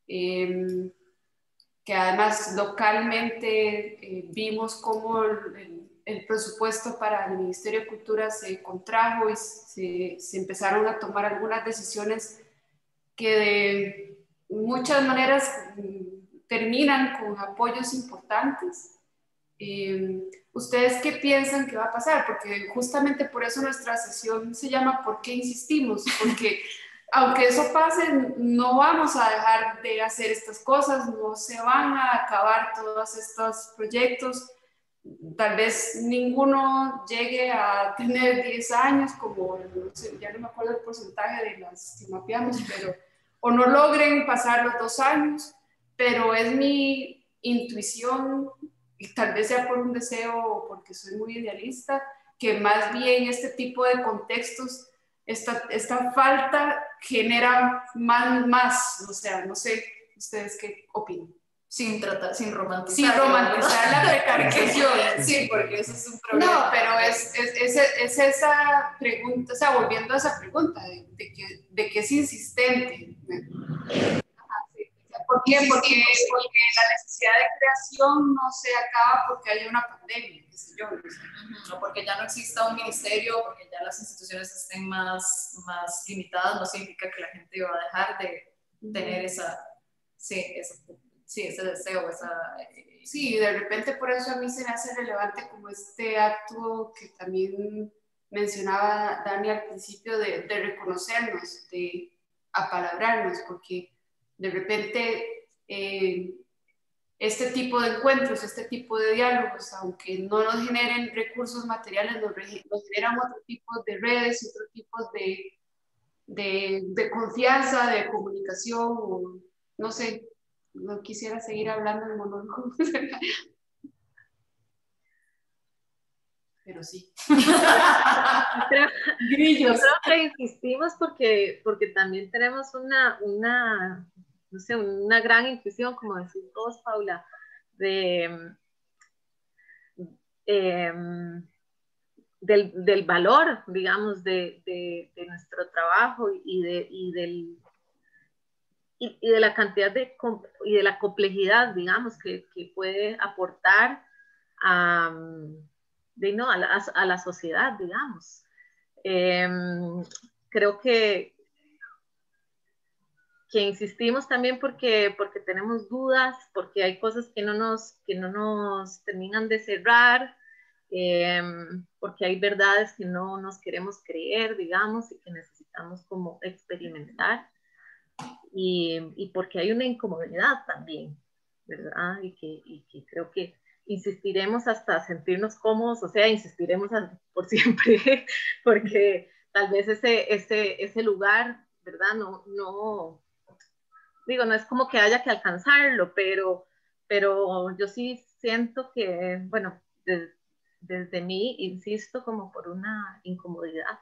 que además localmente vimos cómo el presupuesto para el Ministerio de Cultura se contrajo y se empezaron a tomar algunas decisiones que de muchas maneras terminan con apoyos importantes. ¿Ustedes qué piensan que va a pasar? Porque justamente por eso nuestra sesión se llama ¿Por qué insistimos? Porque aunque eso pase, no vamos a dejar de hacer estas cosas, no se van a acabar todos estos proyectos. Tal vez ninguno llegue a tener 10 años, como no sé, ya no me acuerdo el porcentaje de las que mapeamos, pero, o no logren pasar los 2 años, pero es mi intuición, y tal vez sea por un deseo o porque soy muy idealista, que más bien este tipo de contextos, esta falta genera más, o sea, no sé, ¿ustedes qué opinan? Sin romantizar. Sin romantizar la precarización. Sí, porque eso es un problema. No, pero es esa pregunta, o sea, volviendo a esa pregunta, de que es insistente. ¿Por qué? Porque la necesidad de creación no se acaba porque haya una pandemia, qué sé yo. O porque ya no exista un ministerio, porque ya las instituciones estén más limitadas, no significa que la gente va a dejar de tener ese deseo, Sí, de repente por eso a mí se me hace relevante como este acto que también mencionaba Dani al principio de reconocernos, de apalabrarnos, porque de repente este tipo de encuentros, este tipo de diálogos, aunque no nos generen recursos materiales, nos generan otro tipo de redes, otro tipo de confianza, de comunicación, o no sé, no quisiera seguir hablando en monólogo. Pero sí. Yo creo que insistimos porque también tenemos una no sé, una gran intuición, como decís vos, Paula, del valor, digamos, de nuestro trabajo y de la cantidad y de la complejidad, digamos, que puede aportar a la sociedad, digamos. Creo que insistimos también porque tenemos dudas, porque hay cosas que no nos terminan de cerrar, porque hay verdades que no nos queremos creer, digamos, y que necesitamos como experimentar, y porque hay una incomodidad también, ¿verdad? Y que creo que insistiremos hasta sentirnos cómodos, o sea, insistiremos por siempre, porque tal vez ese lugar, ¿verdad? Digo, no es como que haya que alcanzarlo, pero yo sí siento que, bueno, desde mí, insisto, como por una incomodidad.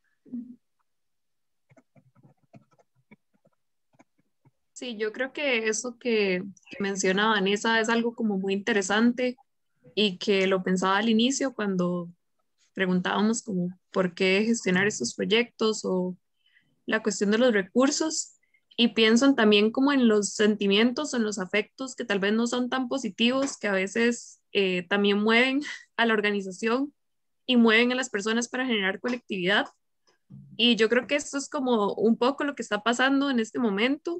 Sí, yo creo que eso que menciona Vanessa es algo como muy interesante y que lo pensaba al inicio cuando preguntábamos como por qué gestionar estos proyectos o la cuestión de los recursos, y pienso también como en los sentimientos o en los afectos que tal vez no son tan positivos, que a veces también mueven a la organización y mueven a las personas para generar colectividad. Y yo creo que esto es como un poco lo que está pasando en este momento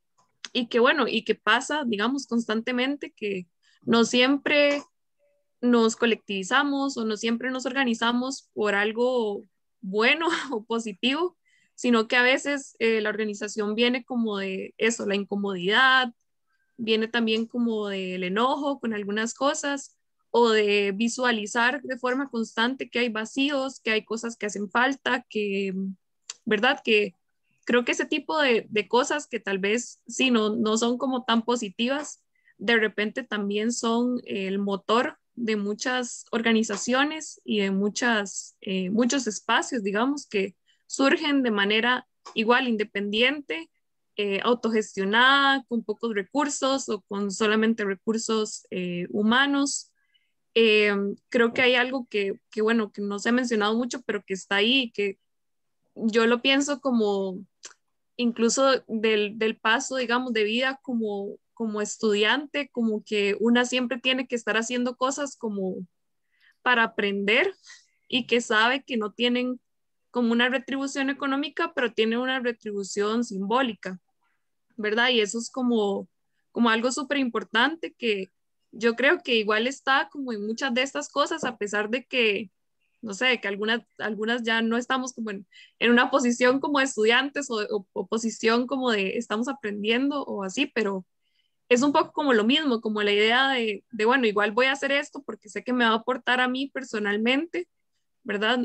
y que bueno, y que pasa, digamos, constantemente, que no siempre nos colectivizamos o no siempre nos organizamos por algo bueno o positivo, sino que a veces la organización viene como de eso, la incomodidad, viene también como del enojo con algunas cosas o de visualizar de forma constante que hay vacíos, que hay cosas que hacen falta, que, ¿verdad? Que creo que ese tipo de cosas que tal vez sí no son como tan positivas, de repente también son el motor de muchas organizaciones y de muchos espacios, digamos, que surgen de manera igual independiente, autogestionada, con pocos recursos o con solamente recursos humanos. Eh, Creo que hay algo bueno, que no se ha mencionado mucho, pero que está ahí, que yo lo pienso como incluso del paso, digamos, de vida como estudiante, como que una siempre tiene que estar haciendo cosas como para aprender y que sabe que no tienen como una retribución económica, pero tienen una retribución simbólica, ¿verdad? Y eso es como algo súper importante que yo creo que igual está como en muchas de estas cosas, a pesar de que, no sé, que algunas ya no estamos como en una posición como estudiantes o posición como de estamos aprendiendo o así, pero es un poco como lo mismo, como la idea bueno, igual voy a hacer esto porque sé que me va a aportar a mí personalmente, ¿verdad?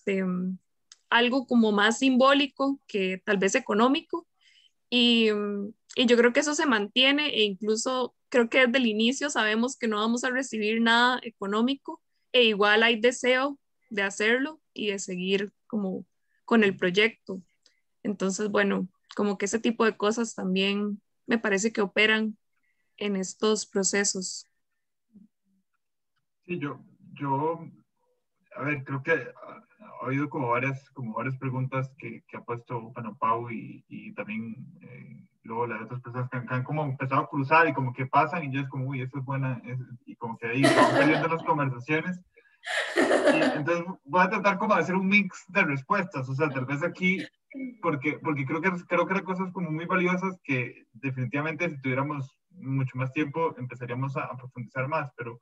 Algo como más simbólico que tal vez económico. Y yo creo que eso se mantiene e incluso creo que desde el inicio sabemos que no vamos a recibir nada económico e igual hay deseo de hacerlo y de seguir como con el proyecto. Entonces, bueno, como que ese tipo de cosas también me parece que operan en estos procesos. Sí, a ver, creo que ha habido como varias preguntas que ha puesto, bueno, Pau y también luego las otras personas que han como empezado a cruzar y como que pasan y yo es como, uy, eso es buena, y como que ahí se van perdiendo las conversaciones. Y entonces voy a tratar como de hacer un mix de respuestas, o sea, tal vez aquí, porque creo que eran cosas como muy valiosas que definitivamente si tuviéramos mucho más tiempo empezaríamos a profundizar más, pero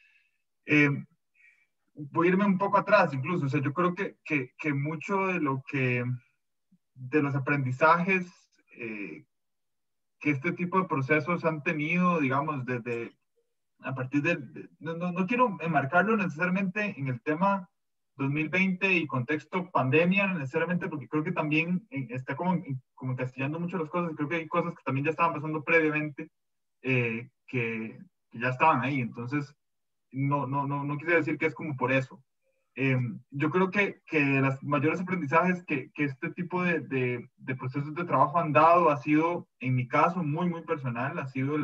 voy a irme un poco atrás incluso, o sea, yo creo que mucho de los aprendizajes que este tipo de procesos han tenido, digamos, a partir no quiero enmarcarlo necesariamente en el tema 2020 y contexto pandemia necesariamente, porque creo que también está como encasillando mucho las cosas, creo que hay cosas que también ya estaban pasando previamente, que ya estaban ahí, entonces no quise decir que es como por eso. Yo creo que los mayores aprendizajes que este tipo de procesos de trabajo han dado ha sido, en mi caso, muy, muy personal, ha sido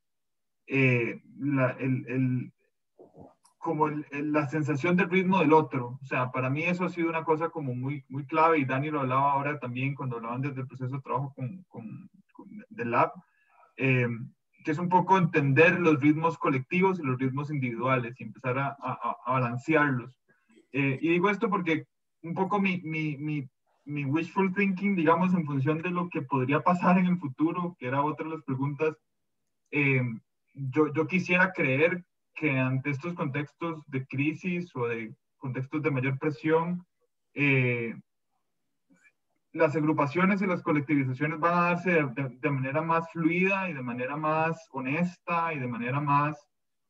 como la sensación del ritmo del otro. O sea, para mí eso ha sido una cosa como muy, muy clave, y Dani lo hablaba ahora también cuando hablaban desde el proceso de trabajo del lab, que es un poco entender los ritmos colectivos y los ritmos individuales y empezar a balancearlos. Y digo esto porque un poco mi wishful thinking, digamos, en función de lo que podría pasar en el futuro, que era otra de las preguntas, yo quisiera creer que ante estos contextos de crisis o de contextos de mayor presión, las agrupaciones y las colectivizaciones van a darse de manera más fluida y de manera más honesta y de manera más,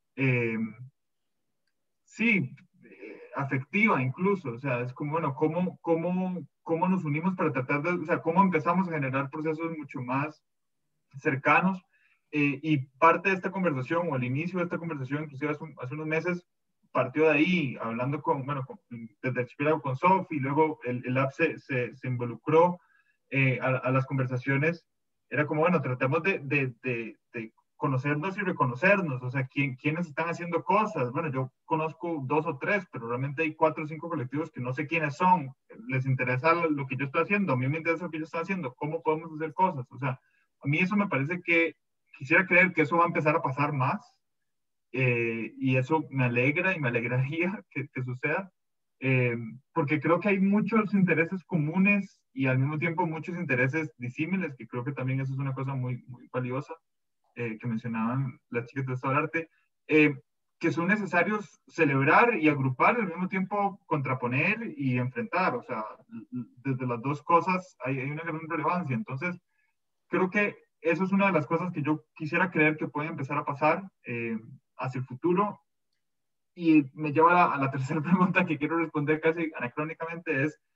sí, afectiva incluso. O sea, es como, bueno, ¿cómo nos unimos para tratar de, o sea, cómo empezamos a generar procesos mucho más cercanos? Y parte de esta conversación, o el inicio de esta conversación, inclusive hace unos meses, partió de ahí, hablando desde Archipiélago con Sofi, y luego el app se involucró a las conversaciones. Era como, bueno, tratemos de conocernos y reconocernos, o sea, quiénes están haciendo cosas. Bueno, yo conozco 2 o 3, pero realmente hay 4 o 5 colectivos que no sé quiénes son. Les interesa lo que yo estoy haciendo, a mí me interesa lo que yo estoy haciendo, cómo podemos hacer cosas. O sea, a mí eso me parece que, quisiera creer que eso va a empezar a pasar más, y eso me alegra y me alegraría que suceda, porque creo que hay muchos intereses comunes y al mismo tiempo muchos intereses disímiles, que creo que también eso es una cosa muy, muy valiosa, que mencionaban las chicas de Estado del Arte, que son necesarios celebrar y agrupar, al mismo tiempo contraponer y enfrentar. O sea, desde las dos cosas hay una gran relevancia. Entonces, creo que eso es una de las cosas que yo quisiera creer que puede empezar a pasar hacia el futuro. Y me lleva a la tercera pregunta que quiero responder casi anacrónicamente, es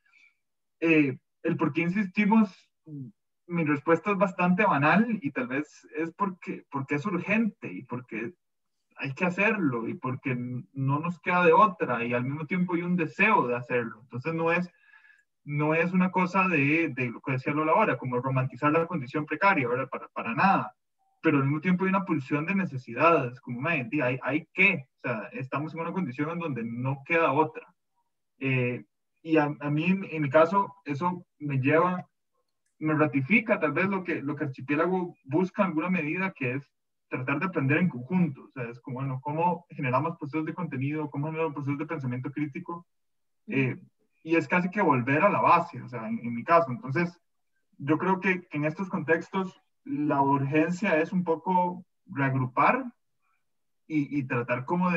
el por qué insistimos. Mi respuesta es bastante banal y tal vez es porque es urgente y porque hay que hacerlo y porque no nos queda de otra, y al mismo tiempo hay un deseo de hacerlo. Entonces no es una cosa de lo que decía Lola ahora, como romantizar la condición precaria, ¿verdad? Para nada. Pero al mismo tiempo hay una pulsión de necesidades, como hay que, o sea, estamos en una condición en donde no queda otra. Y a mí, en mi caso, eso me ratifica tal vez lo que Archipiélago busca en alguna medida, que es tratar de aprender en conjunto. O sea, es como, bueno, cómo generamos procesos de contenido, cómo generamos procesos de pensamiento crítico, y es casi que volver a la base, o sea, en mi caso. Entonces, yo creo que en estos contextos la urgencia es un poco reagrupar y tratar como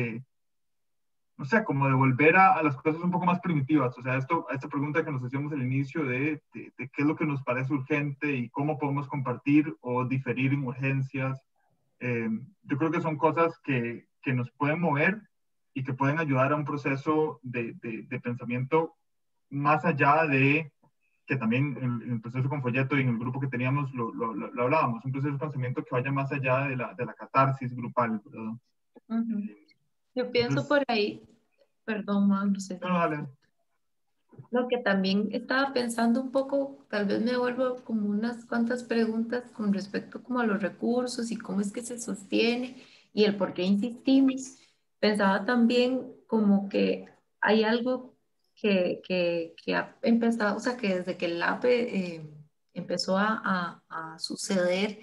no sé, como de volver a las cosas un poco más primitivas. O sea, esta pregunta que nos hacíamos al inicio de qué es lo que nos parece urgente y cómo podemos compartir o diferir en urgencias. Yo creo que son cosas que nos pueden mover y que pueden ayudar a un proceso de pensamiento más allá de, que también en el proceso con Folleto y en el grupo que teníamos lo hablábamos, un proceso de pensamiento que vaya más allá de la catarsis grupal, ¿verdad? Yo pienso Entonces, por ahí, perdón, Juan, no sé. No, dale. Lo que también estaba pensando un poco, tal vez me vuelvo como unas cuantas preguntas con respecto como a los recursos y cómo es que se sostiene y el por qué insistimos. Pensaba también como que hay algo que ha empezado, o sea, que desde que el APE empezó a suceder,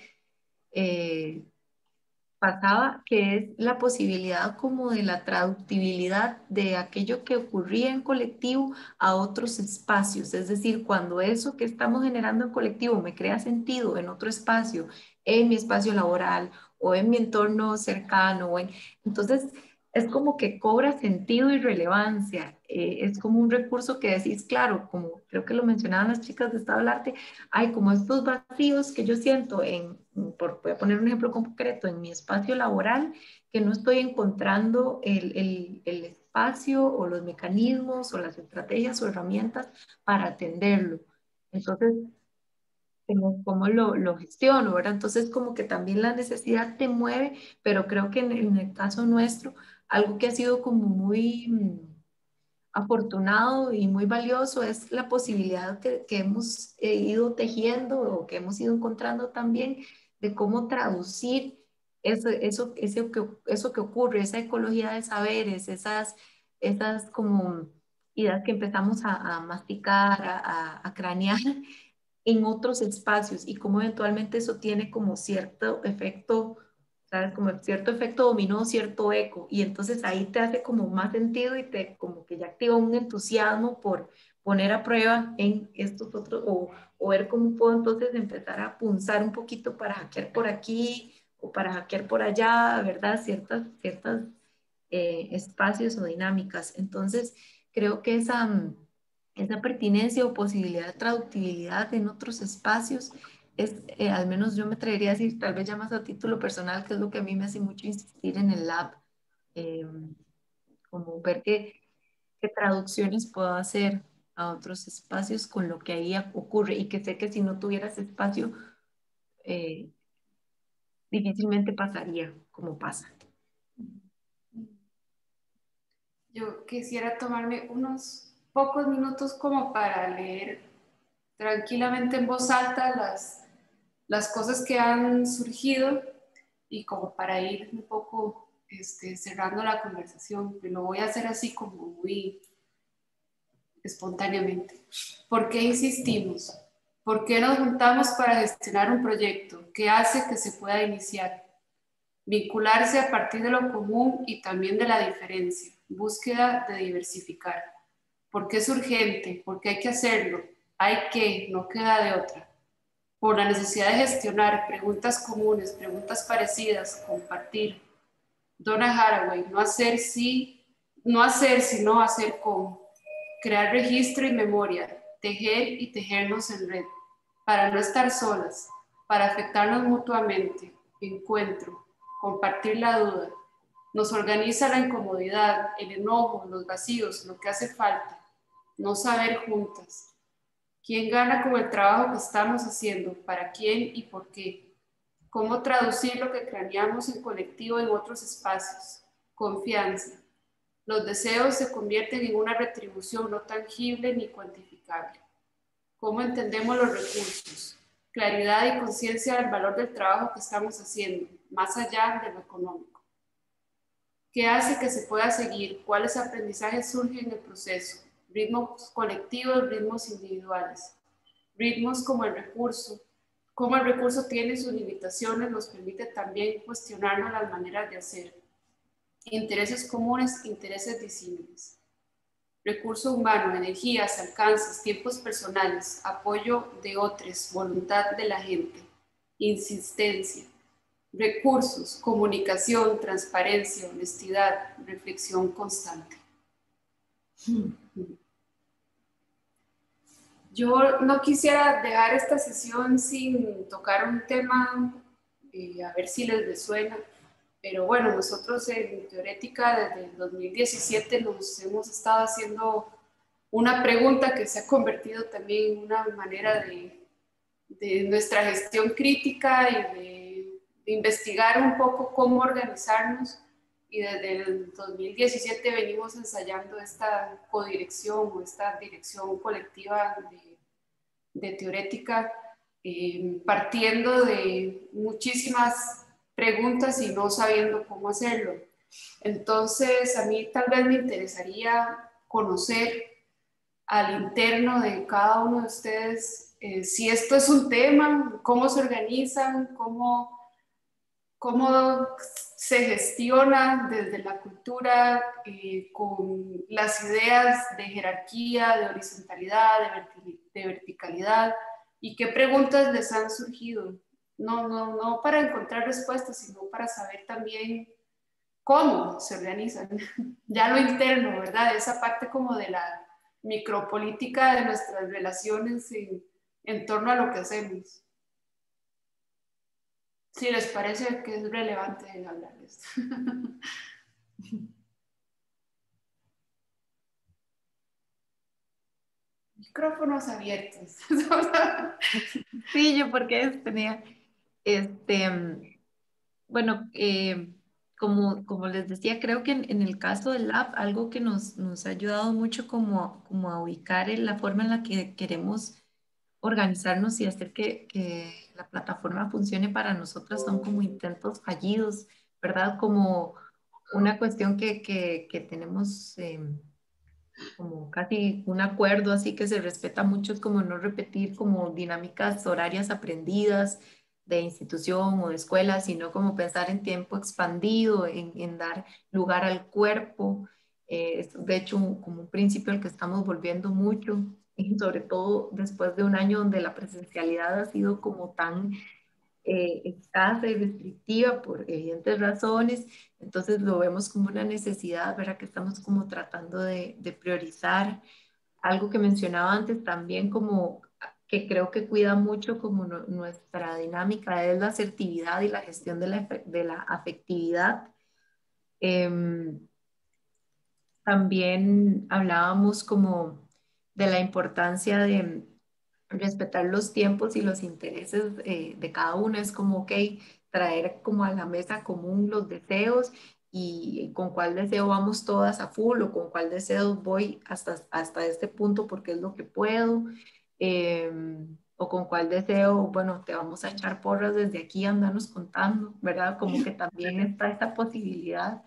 pasaba, que es la posibilidad como de la traductibilidad de aquello que ocurría en colectivo a otros espacios. Es decir, cuando eso que estamos generando en colectivo me crea sentido en otro espacio, en mi espacio laboral o en mi entorno cercano, entonces es como que cobra sentido y relevancia. Es como un recurso que decís, claro, como creo que lo mencionaban las chicas de Estado del Arte, hay como estos vacíos que yo siento voy a poner un ejemplo concreto, en mi espacio laboral, que no estoy encontrando el espacio o los mecanismos o las estrategias o herramientas para atenderlo. Entonces, ¿cómo lo gestiono, verdad? Entonces, como que también la necesidad te mueve, pero creo que en el caso nuestro, algo que ha sido como muy afortunado y muy valioso es la posibilidad que hemos ido tejiendo o que hemos ido encontrando también de cómo traducir eso que ocurre, esa ecología de saberes, esas como ideas que empezamos a masticar, a cranear en otros espacios y cómo eventualmente eso tiene como cierto efecto, ¿sabes? Como cierto efecto dominó, cierto eco, y entonces ahí te hace como más sentido y te como que ya activa un entusiasmo por poner a prueba en estos otros, o ver cómo puedo entonces empezar a punzar un poquito para hackear por aquí o para hackear por allá, ¿verdad? Ciertas espacios o dinámicas. Entonces, creo que esa pertinencia o posibilidad de traductibilidad en otros espacios es, al menos yo me atrevería a decir, tal vez ya más a título personal, que es lo que a mí me hace mucho insistir en el lab, eh, como ver qué traducciones puedo hacer a otros espacios con lo que ahí ocurre, y que sé que si no tuviera ese espacio, eh, difícilmente pasaría como pasa. Yo quisiera tomarme unos pocos minutos como para leer tranquilamente en voz alta las cosas que han surgido y como para ir un poco cerrando la conversación. Lo voy a hacer así como muy espontáneamente. ¿Por qué insistimos? ¿Por qué nos juntamos para gestionar un proyecto? ¿Qué hace que se pueda iniciar? Vincularse a partir de lo común y también de la diferencia. Búsqueda de diversificar. ¿Por qué es urgente? ¿Por qué hay que hacerlo? Hay que, no queda de otra. Por la necesidad de gestionar preguntas comunes, preguntas parecidas, compartir. Donna Haraway, no hacer sino hacer con. Crear registro y memoria, tejer y tejernos en red, para no estar solas, para afectarnos mutuamente, encuentro, compartir la duda. Nos organiza la incomodidad, el enojo, los vacíos, lo que hace falta, no saber juntas. ¿Quién gana con el trabajo que estamos haciendo? ¿Para quién y por qué? ¿Cómo traducir lo que craneamos en colectivo en otros espacios? Confianza. Los deseos se convierten en una retribución no tangible ni cuantificable. ¿Cómo entendemos los recursos? Claridad y conciencia del valor del trabajo que estamos haciendo, más allá de lo económico. ¿Qué hace que se pueda seguir? ¿Cuáles aprendizajes surgen en el proceso? Ritmos colectivos, ritmos individuales. Ritmos como el recurso. Cómo el recurso tiene sus limitaciones, nos permite también cuestionarnos las maneras de hacer. Intereses comunes, intereses disímiles. Recurso humano, energías, alcances, tiempos personales, apoyo de otros, voluntad de la gente, insistencia. Recursos, comunicación, transparencia, honestidad, reflexión constante. Yo no quisiera dejar esta sesión sin tocar un tema, a ver si les resuena. Pero bueno, nosotros en Teorética desde el 2017 nos hemos estado haciendo una pregunta que se ha convertido también en una manera de nuestra gestión crítica y de investigar un poco cómo organizarnos. Y desde el 2017 venimos ensayando esta codirección o esta dirección colectiva de Teorética, partiendo de muchísimas preguntas y no sabiendo cómo hacerlo. Entonces, a mí tal vez me interesaría conocer al interno de cada uno de ustedes si esto es un tema, cómo se organizan, cómo se gestiona desde la cultura con las ideas de jerarquía, de horizontalidad, de verticalidad, y qué preguntas les han surgido. No para encontrar respuestas, sino para saber también cómo se organizan. Ya lo interno, ¿verdad? Esa parte como de la micropolítica de nuestras relaciones en torno a lo que hacemos. Si les parece que es relevante hablar de esto. Micrófonos abiertos. Sí, yo porque tenía, bueno, como les decía, creo que en el caso del lab, algo que nos ha ayudado mucho como a ubicar la forma en la que queremos organizarnos y hacer que la plataforma funcione para nosotros son como intentos fallidos, ¿verdad? Como una cuestión que tenemos como casi un acuerdo, así que se respeta mucho, es como no repetir como dinámicas horarias aprendidas de institución o de escuela, sino como pensar en tiempo expandido, en dar lugar al cuerpo, Es de hecho como un principio al que estamos volviendo mucho, y sobre todo después de un año donde la presencialidad ha sido como tan escasa y restrictiva por evidentes razones. Entonces lo vemos como una necesidad, ¿verdad? Que estamos como tratando de priorizar. Algo que mencionaba antes también, como que creo que cuida mucho como nuestra dinámica, es la asertividad y la gestión de la afectividad. También hablábamos como de la importancia de respetar los tiempos y los intereses de cada uno. Es como, ok, traer como a la mesa común los deseos y con cuál deseo vamos todas a full o con cuál deseo voy hasta este punto porque es lo que puedo. O con cuál deseo, bueno, te vamos a echar porras desde aquí, andanos contando, ¿verdad? Como que también está esta posibilidad.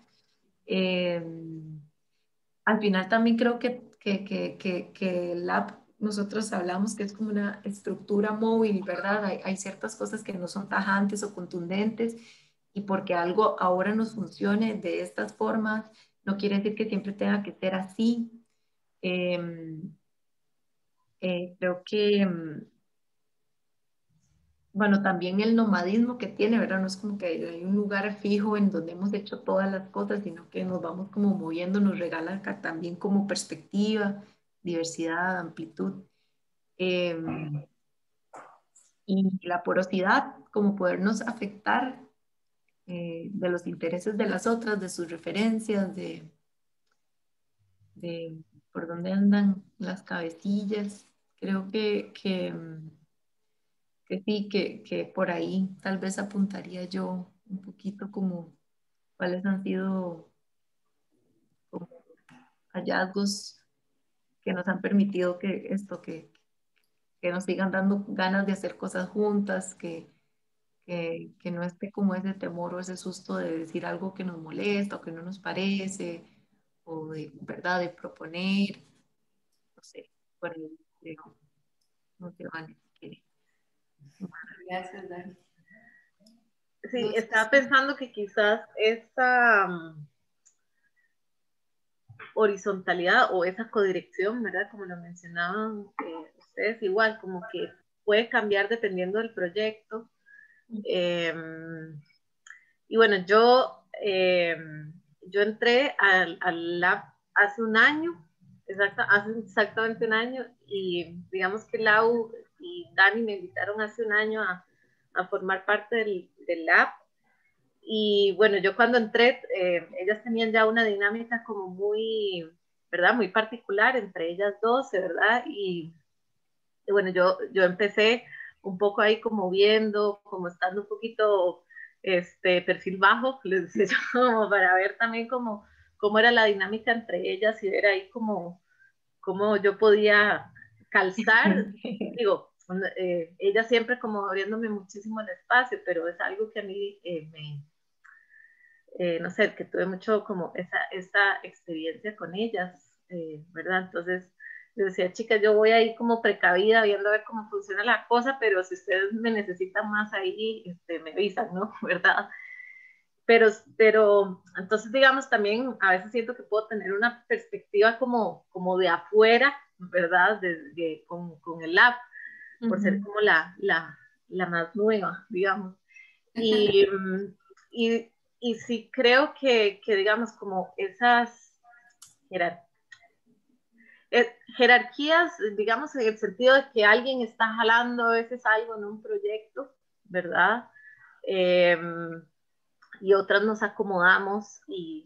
Al final también creo que el app, nosotros hablamos que es como una estructura móvil, ¿verdad? Hay ciertas cosas que no son tajantes o contundentes y porque algo ahora nos funcione de estas formas, no quiere decir que siempre tenga que ser así. Creo que bueno, también el nomadismo que tiene, ¿verdad? No es como que hay un lugar fijo en donde hemos hecho todas las cosas, sino que nos vamos como moviendo, nos regala acá también como perspectiva, diversidad, amplitud. Y la porosidad, como podernos afectar de los intereses de las otras, de sus referencias, de por dónde andan las cabecillas. Creo que sí, que por ahí tal vez apuntaría yo un poquito como cuáles han sido como hallazgos que nos han permitido que esto, que nos sigan dando ganas de hacer cosas juntas, que no esté como ese temor o ese susto de decir algo que nos molesta o que no nos parece, o de, ¿verdad?, de proponer, no sé, por ahí, creo, no sé, Vane, si quiere. Gracias, Dani. Sí, estaba pensando que quizás esa horizontalidad o esa codirección, ¿verdad? Como lo mencionaban ustedes, igual, como que puede cambiar dependiendo del proyecto. Y bueno, yo entré al lab hace un año, hace exactamente un año, y digamos que Lau y Dani me invitaron hace un año a formar parte del lab. Y bueno, yo cuando entré, ellas tenían ya una dinámica como muy, ¿verdad? Muy particular entre ellas 12, ¿verdad? Y bueno, yo empecé un poco ahí como viendo, como estando un poquito perfil bajo, les decía yo, como para ver también cómo era la dinámica entre ellas y ver ahí cómo yo podía calzar, digo, ella siempre como abriéndome muchísimo el espacio, pero es algo que a mí no sé, que tuve mucho como esta experiencia con ellas, ¿verdad? Entonces, yo decía, chicas, yo voy ahí como precavida, viendo a ver cómo funciona la cosa, pero si ustedes me necesitan más ahí, me avisan, ¿no? ¿Verdad? Pero, entonces, digamos, también a veces siento que puedo tener una perspectiva como de afuera, ¿verdad? Con el lab, por ser como la más nueva, digamos. Y, y sí creo que digamos, como esas jerarquías, digamos, en el sentido de que alguien está jalando a veces algo en un proyecto, ¿verdad? Y otras nos acomodamos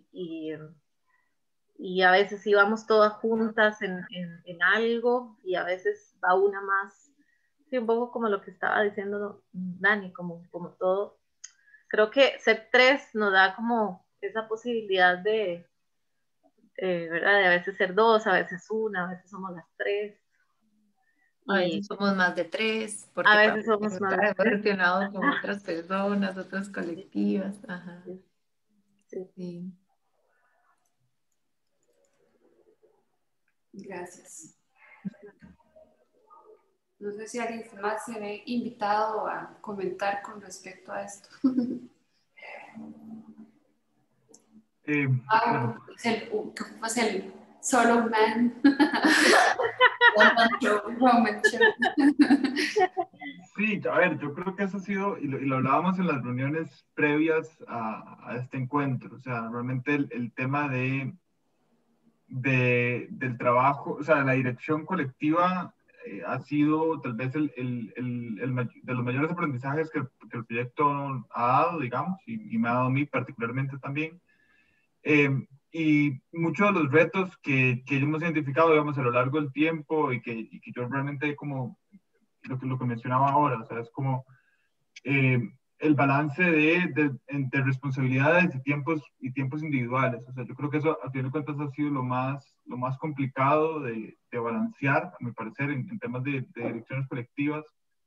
y a veces íbamos todas juntas en algo y a veces va una más, sí, un poco como lo que estaba diciendo Dani, como todo. Creo que ser tres nos da como esa posibilidad ¿verdad? De a veces ser dos, a veces una, a veces somos las tres. A veces somos más de tres, porque a veces somos más de estar tres. relacionados con otras personas, otras colectivas. Ajá. Sí. Sí. Gracias. No sé si alguien más se ve invitado a comentar con respecto a esto. Bueno. Es el solo man. Roman show. Sí, a ver, yo creo que eso ha sido, y lo hablábamos en las reuniones previas a este encuentro, o sea, realmente el tema del trabajo, o sea, la dirección colectiva ha sido tal vez de los mayores aprendizajes que el proyecto ha dado, digamos, y me ha dado a mí particularmente también. Y muchos de los retos que hemos identificado, digamos, a lo largo del tiempo y que yo realmente como lo que mencionaba ahora, o sea, es como el balance entre responsabilidades y tiempos individuales. O sea, yo creo que eso, a fin de cuentas, ha sido lo más complicado de balancear, a mi parecer, en temas de direcciones colectivas,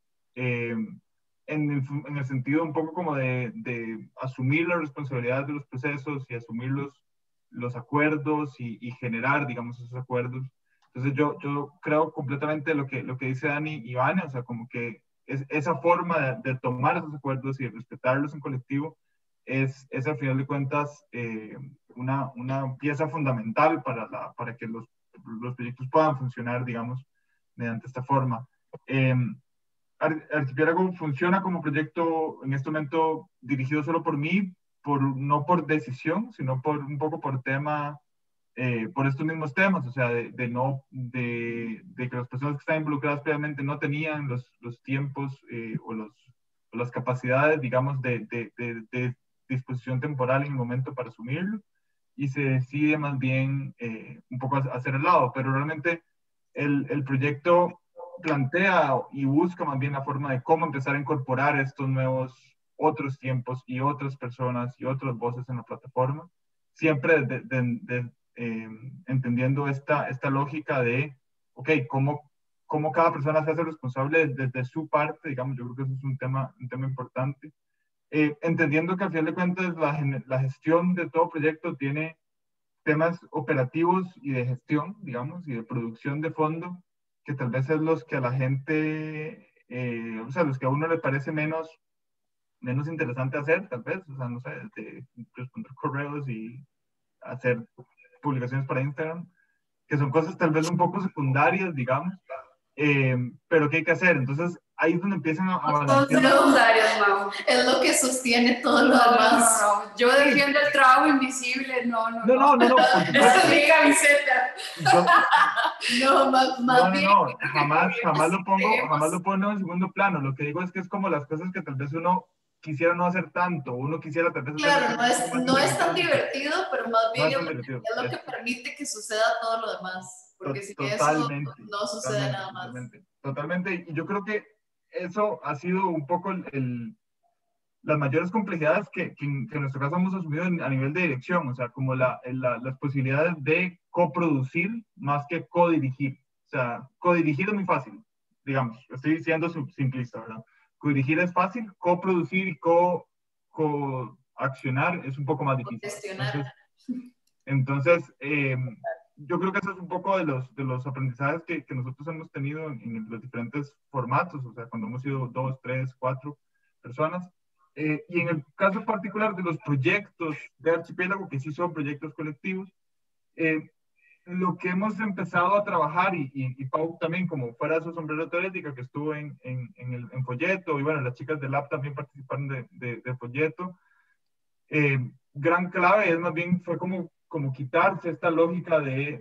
en el sentido un poco como de asumir la responsabilidad de los procesos y asumir los acuerdos y generar, digamos, esos acuerdos. Entonces yo creo completamente lo que dice Dani y Ivana, o sea, como que esa forma de tomar esos acuerdos y de respetarlos en colectivo es al final de cuentas una pieza fundamental para que los proyectos puedan funcionar, digamos, mediante esta forma. Archipiélago funciona como proyecto en este momento dirigido solo por mí, no por decisión, sino un poco por tema, por estos mismos temas, o sea, de que las personas que están involucradas previamente no tenían los tiempos o las capacidades, digamos, de disposición temporal en el momento para asumirlo, y se decide más bien un poco hacer el lado, pero realmente el proyecto plantea y busca más bien la forma de cómo empezar a incorporar estos nuevos otros tiempos y otras personas y otras voces en la plataforma, siempre entendiendo esta lógica de, ok, cómo cada persona se hace responsable desde su parte, digamos, yo creo que eso es un tema importante. Entendiendo que al final de cuentas la gestión de todo proyecto tiene temas operativos y de gestión, digamos, y de producción de fondo, que tal vez es los que a la gente, o sea, los que a uno le parece menos interesante hacer, tal vez, o sea, no sé, responder correos y hacer publicaciones para Instagram, que son cosas tal vez un poco secundarias, digamos, pero que hay que hacer. Entonces, ahí es donde empiezan a balancear. Es lo que sostiene todo lo demás. No. Yo defiendo el trabajo invisible, no. Por supuesto. Esa es mi camiseta. Más bien. Jamás lo pongo en segundo plano. Lo que digo es que es como las cosas que tal vez uno quisiera no hacer tanto, uno quisiera tal vez hacer. Claro, no es tan divertido, pero más bien es lo que permite que suceda todo lo demás. Porque si eso no sucede nada más. Totalmente. Y yo creo que eso ha sido un poco las mayores complejidades que en nuestro caso hemos asumido a nivel de dirección, o sea, como las posibilidades de coproducir más que codirigir. O sea, codirigir es muy fácil, digamos, estoy siendo simplista, ¿verdad? Codirigir es fácil, coproducir y coaccionar es un poco más difícil. Entonces yo creo que eso es un poco de los aprendizajes que nosotros hemos tenido en los diferentes formatos, o sea, cuando hemos sido 2, 3, 4 personas. Y en el caso particular de los proyectos de Archipiélago, que sí son proyectos colectivos, lo que hemos empezado a trabajar, y Pau también, como fuera de su sombrero teorética, que estuvo en Folleto, y bueno, las chicas del Lab también participaron de Folleto, gran clave es más bien, fue como quitarse esta lógica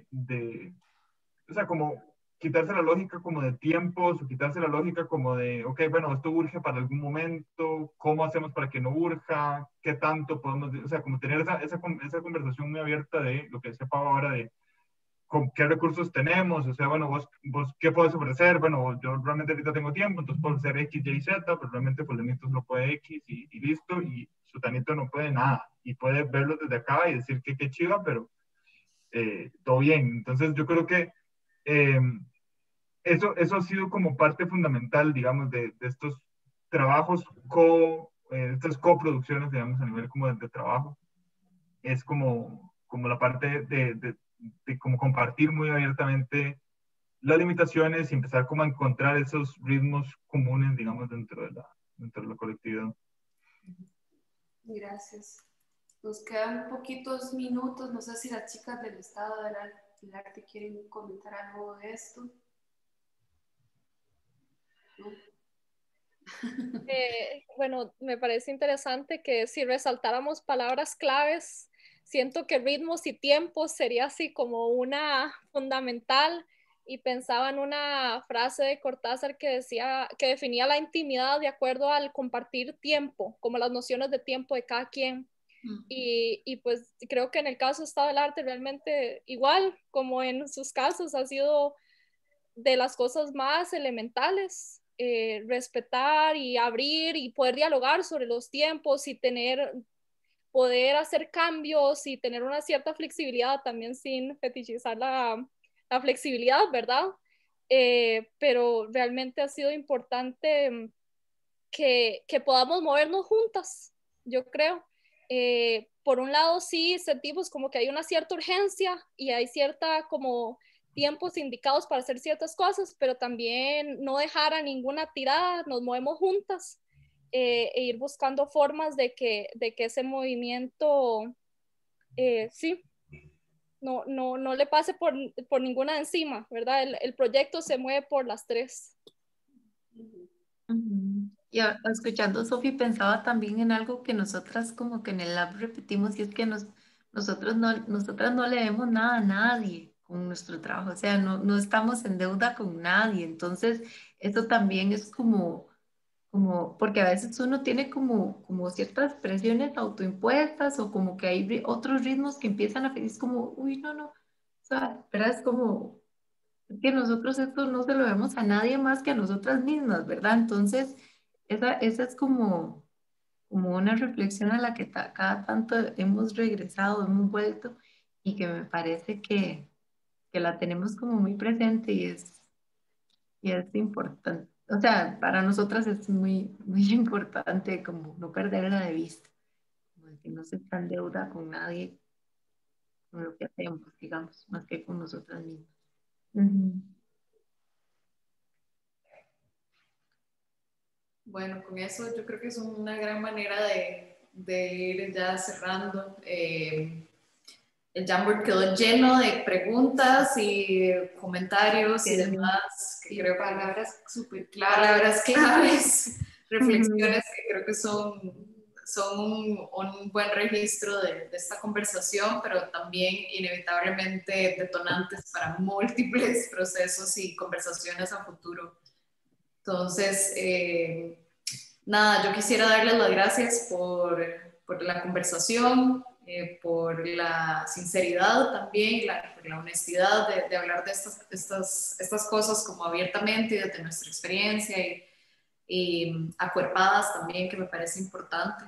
o sea, como quitarse la lógica como de tiempos, o quitarse la lógica como de, ok, bueno, esto urge para algún momento, ¿cómo hacemos para que no urja? ¿Qué tanto podemos, o sea, como tener esa conversación muy abierta de lo que decía Pau ahora de con qué recursos tenemos, o sea, bueno, vos ¿qué puedes ofrecer? Bueno, yo realmente ahorita tengo tiempo, entonces puedo hacer X, Y, Z, pero realmente Fulanito no puede X y listo, y Sutanito no puede nada, y puede verlo desde acá y decir que qué chiva, pero todo bien. Entonces yo creo que eso ha sido como parte fundamental, digamos, de estos trabajos, estas coproducciones, digamos, a nivel como de trabajo, es como la parte de como compartir muy abiertamente las limitaciones y empezar como a encontrar esos ritmos comunes, digamos, dentro de la colectividad. Gracias. Nos quedan poquitos minutos, no sé si las chicas del estado del arte quieren comentar algo de esto. ¿No? Bueno, me parece interesante que si resaltáramos palabras claves, siento que ritmos y tiempos sería así como una fundamental, y pensaba en una frase de Cortázar que decía, que definía la intimidad de acuerdo al compartir tiempo, como las nociones de tiempo de cada quien. Y pues creo que en el caso de Estado del Arte realmente igual, como en sus casos, ha sido de las cosas más elementales, respetar y abrir y poder dialogar sobre los tiempos y poder hacer cambios y tener una cierta flexibilidad también sin fetichizar la flexibilidad, ¿verdad? Pero realmente ha sido importante que podamos movernos juntas, yo creo. Por un lado sí sentimos como que hay una cierta urgencia y hay cierta como tiempos indicados para hacer ciertas cosas, pero también no dejar a ninguna tirada, nos movemos juntas, e ir buscando formas de que ese movimiento, sí, no le pase por ninguna de encima, ¿verdad? El proyecto se mueve por las tres. Y escuchando a Sofi pensaba también en algo que nosotras como que en el lab repetimos, y es que nosotras no le debemos nada a nadie con nuestro trabajo, o sea, no estamos en deuda con nadie, entonces eso también es como porque a veces uno tiene como ciertas presiones autoimpuestas, o como que hay otros ritmos que empiezan a es como, uy, no, o sea, ¿verdad? Es como que nosotros esto no se lo vemos a nadie más que a nosotras mismas, ¿verdad? Entonces, esa es como una reflexión a la que cada tanto hemos regresado, hemos vuelto, y que me parece que la tenemos como muy presente, y es importante. O sea, para nosotras es muy importante como no perderla de vista, como de que no se está en deuda con nadie, con lo que hacemos, digamos, más que con nosotras mismas. Ujú. Bueno, con eso yo creo que es una gran manera de ir ya cerrando. El Jamboard quedó lleno de preguntas y comentarios y demás, que creo palabras súper claras. Palabras claves, reflexiones que creo que son un buen registro de esta conversación, pero también inevitablemente detonantes para múltiples procesos y conversaciones a futuro. Entonces, nada, yo quisiera darles las gracias por la conversación, por la sinceridad también, por la honestidad de hablar de estas cosas como abiertamente y desde nuestra experiencia, y acuerpadas también, que me parece importante.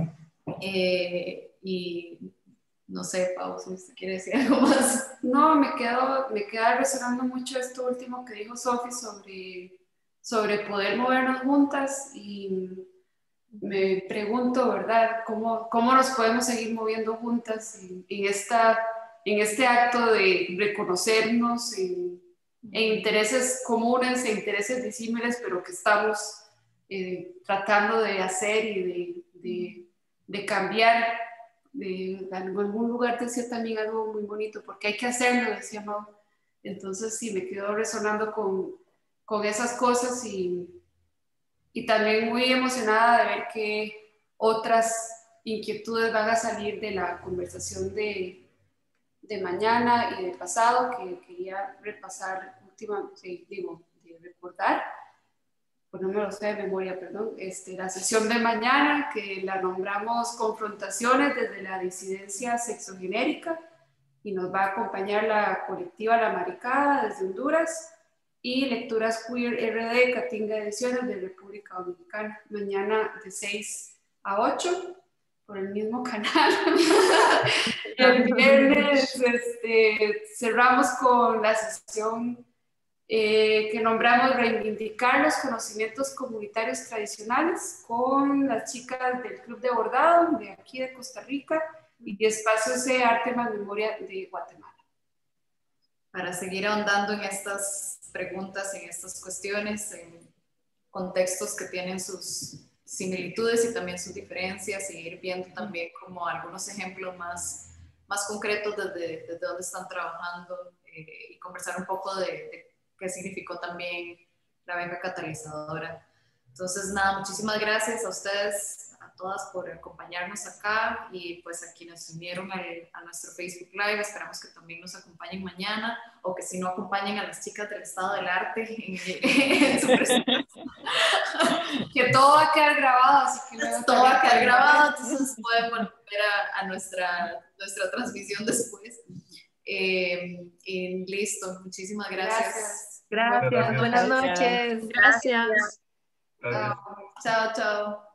Y no sé, Pau, si usted quiere decir algo más. No, me queda resonando mucho esto último que dijo Sofi sobre poder movernos juntas, y me pregunto, ¿verdad? ¿Cómo nos podemos seguir moviendo juntas en este acto de reconocernos en intereses comunes, en intereses disímiles, pero que estamos tratando de hacer y de cambiar? En algún lugar decía también algo muy bonito, porque hay que hacerlo, decía Mau. Entonces sí, me quedo resonando con esas cosas, y también muy emocionada de ver qué otras inquietudes van a salir de la conversación de mañana y de pasado, que quería repasar de recordar, pues no me lo sé de memoria, perdón, la sesión de mañana, que la nombramos Confrontaciones desde la disidencia sexogenérica, y nos va a acompañar la colectiva La Maricada desde Honduras, y Lecturas Queer RD, Catinga Ediciones de República Dominicana, mañana de 6 a 8 por el mismo canal. El viernes cerramos con la sesión que nombramos Reivindicar los conocimientos comunitarios tradicionales, con las chicas del Club de Bordado de aquí de Costa Rica y Espacios de Arte más Memoria de Guatemala. Para seguir ahondando en estas preguntas, en estas cuestiones, en contextos que tienen sus similitudes y también sus diferencias, y ir viendo también como algunos ejemplos más concretos desde donde están trabajando, y conversar un poco de qué significó también la beca catalizadora. Entonces, nada, muchísimas gracias a ustedes, a todas, por acompañarnos acá, y pues a quienes se unieron a nuestro Facebook Live. Esperamos que también nos acompañen mañana, o que si no, acompañen a las chicas del Estado del Arte en su presentación. Que todo va a quedar grabado, así que luego todo va a quedar grabado, entonces pueden volver a nuestra transmisión después. Y listo, muchísimas gracias. Gracias. Buenas noches. Gracias. Gracias. Chao, chao.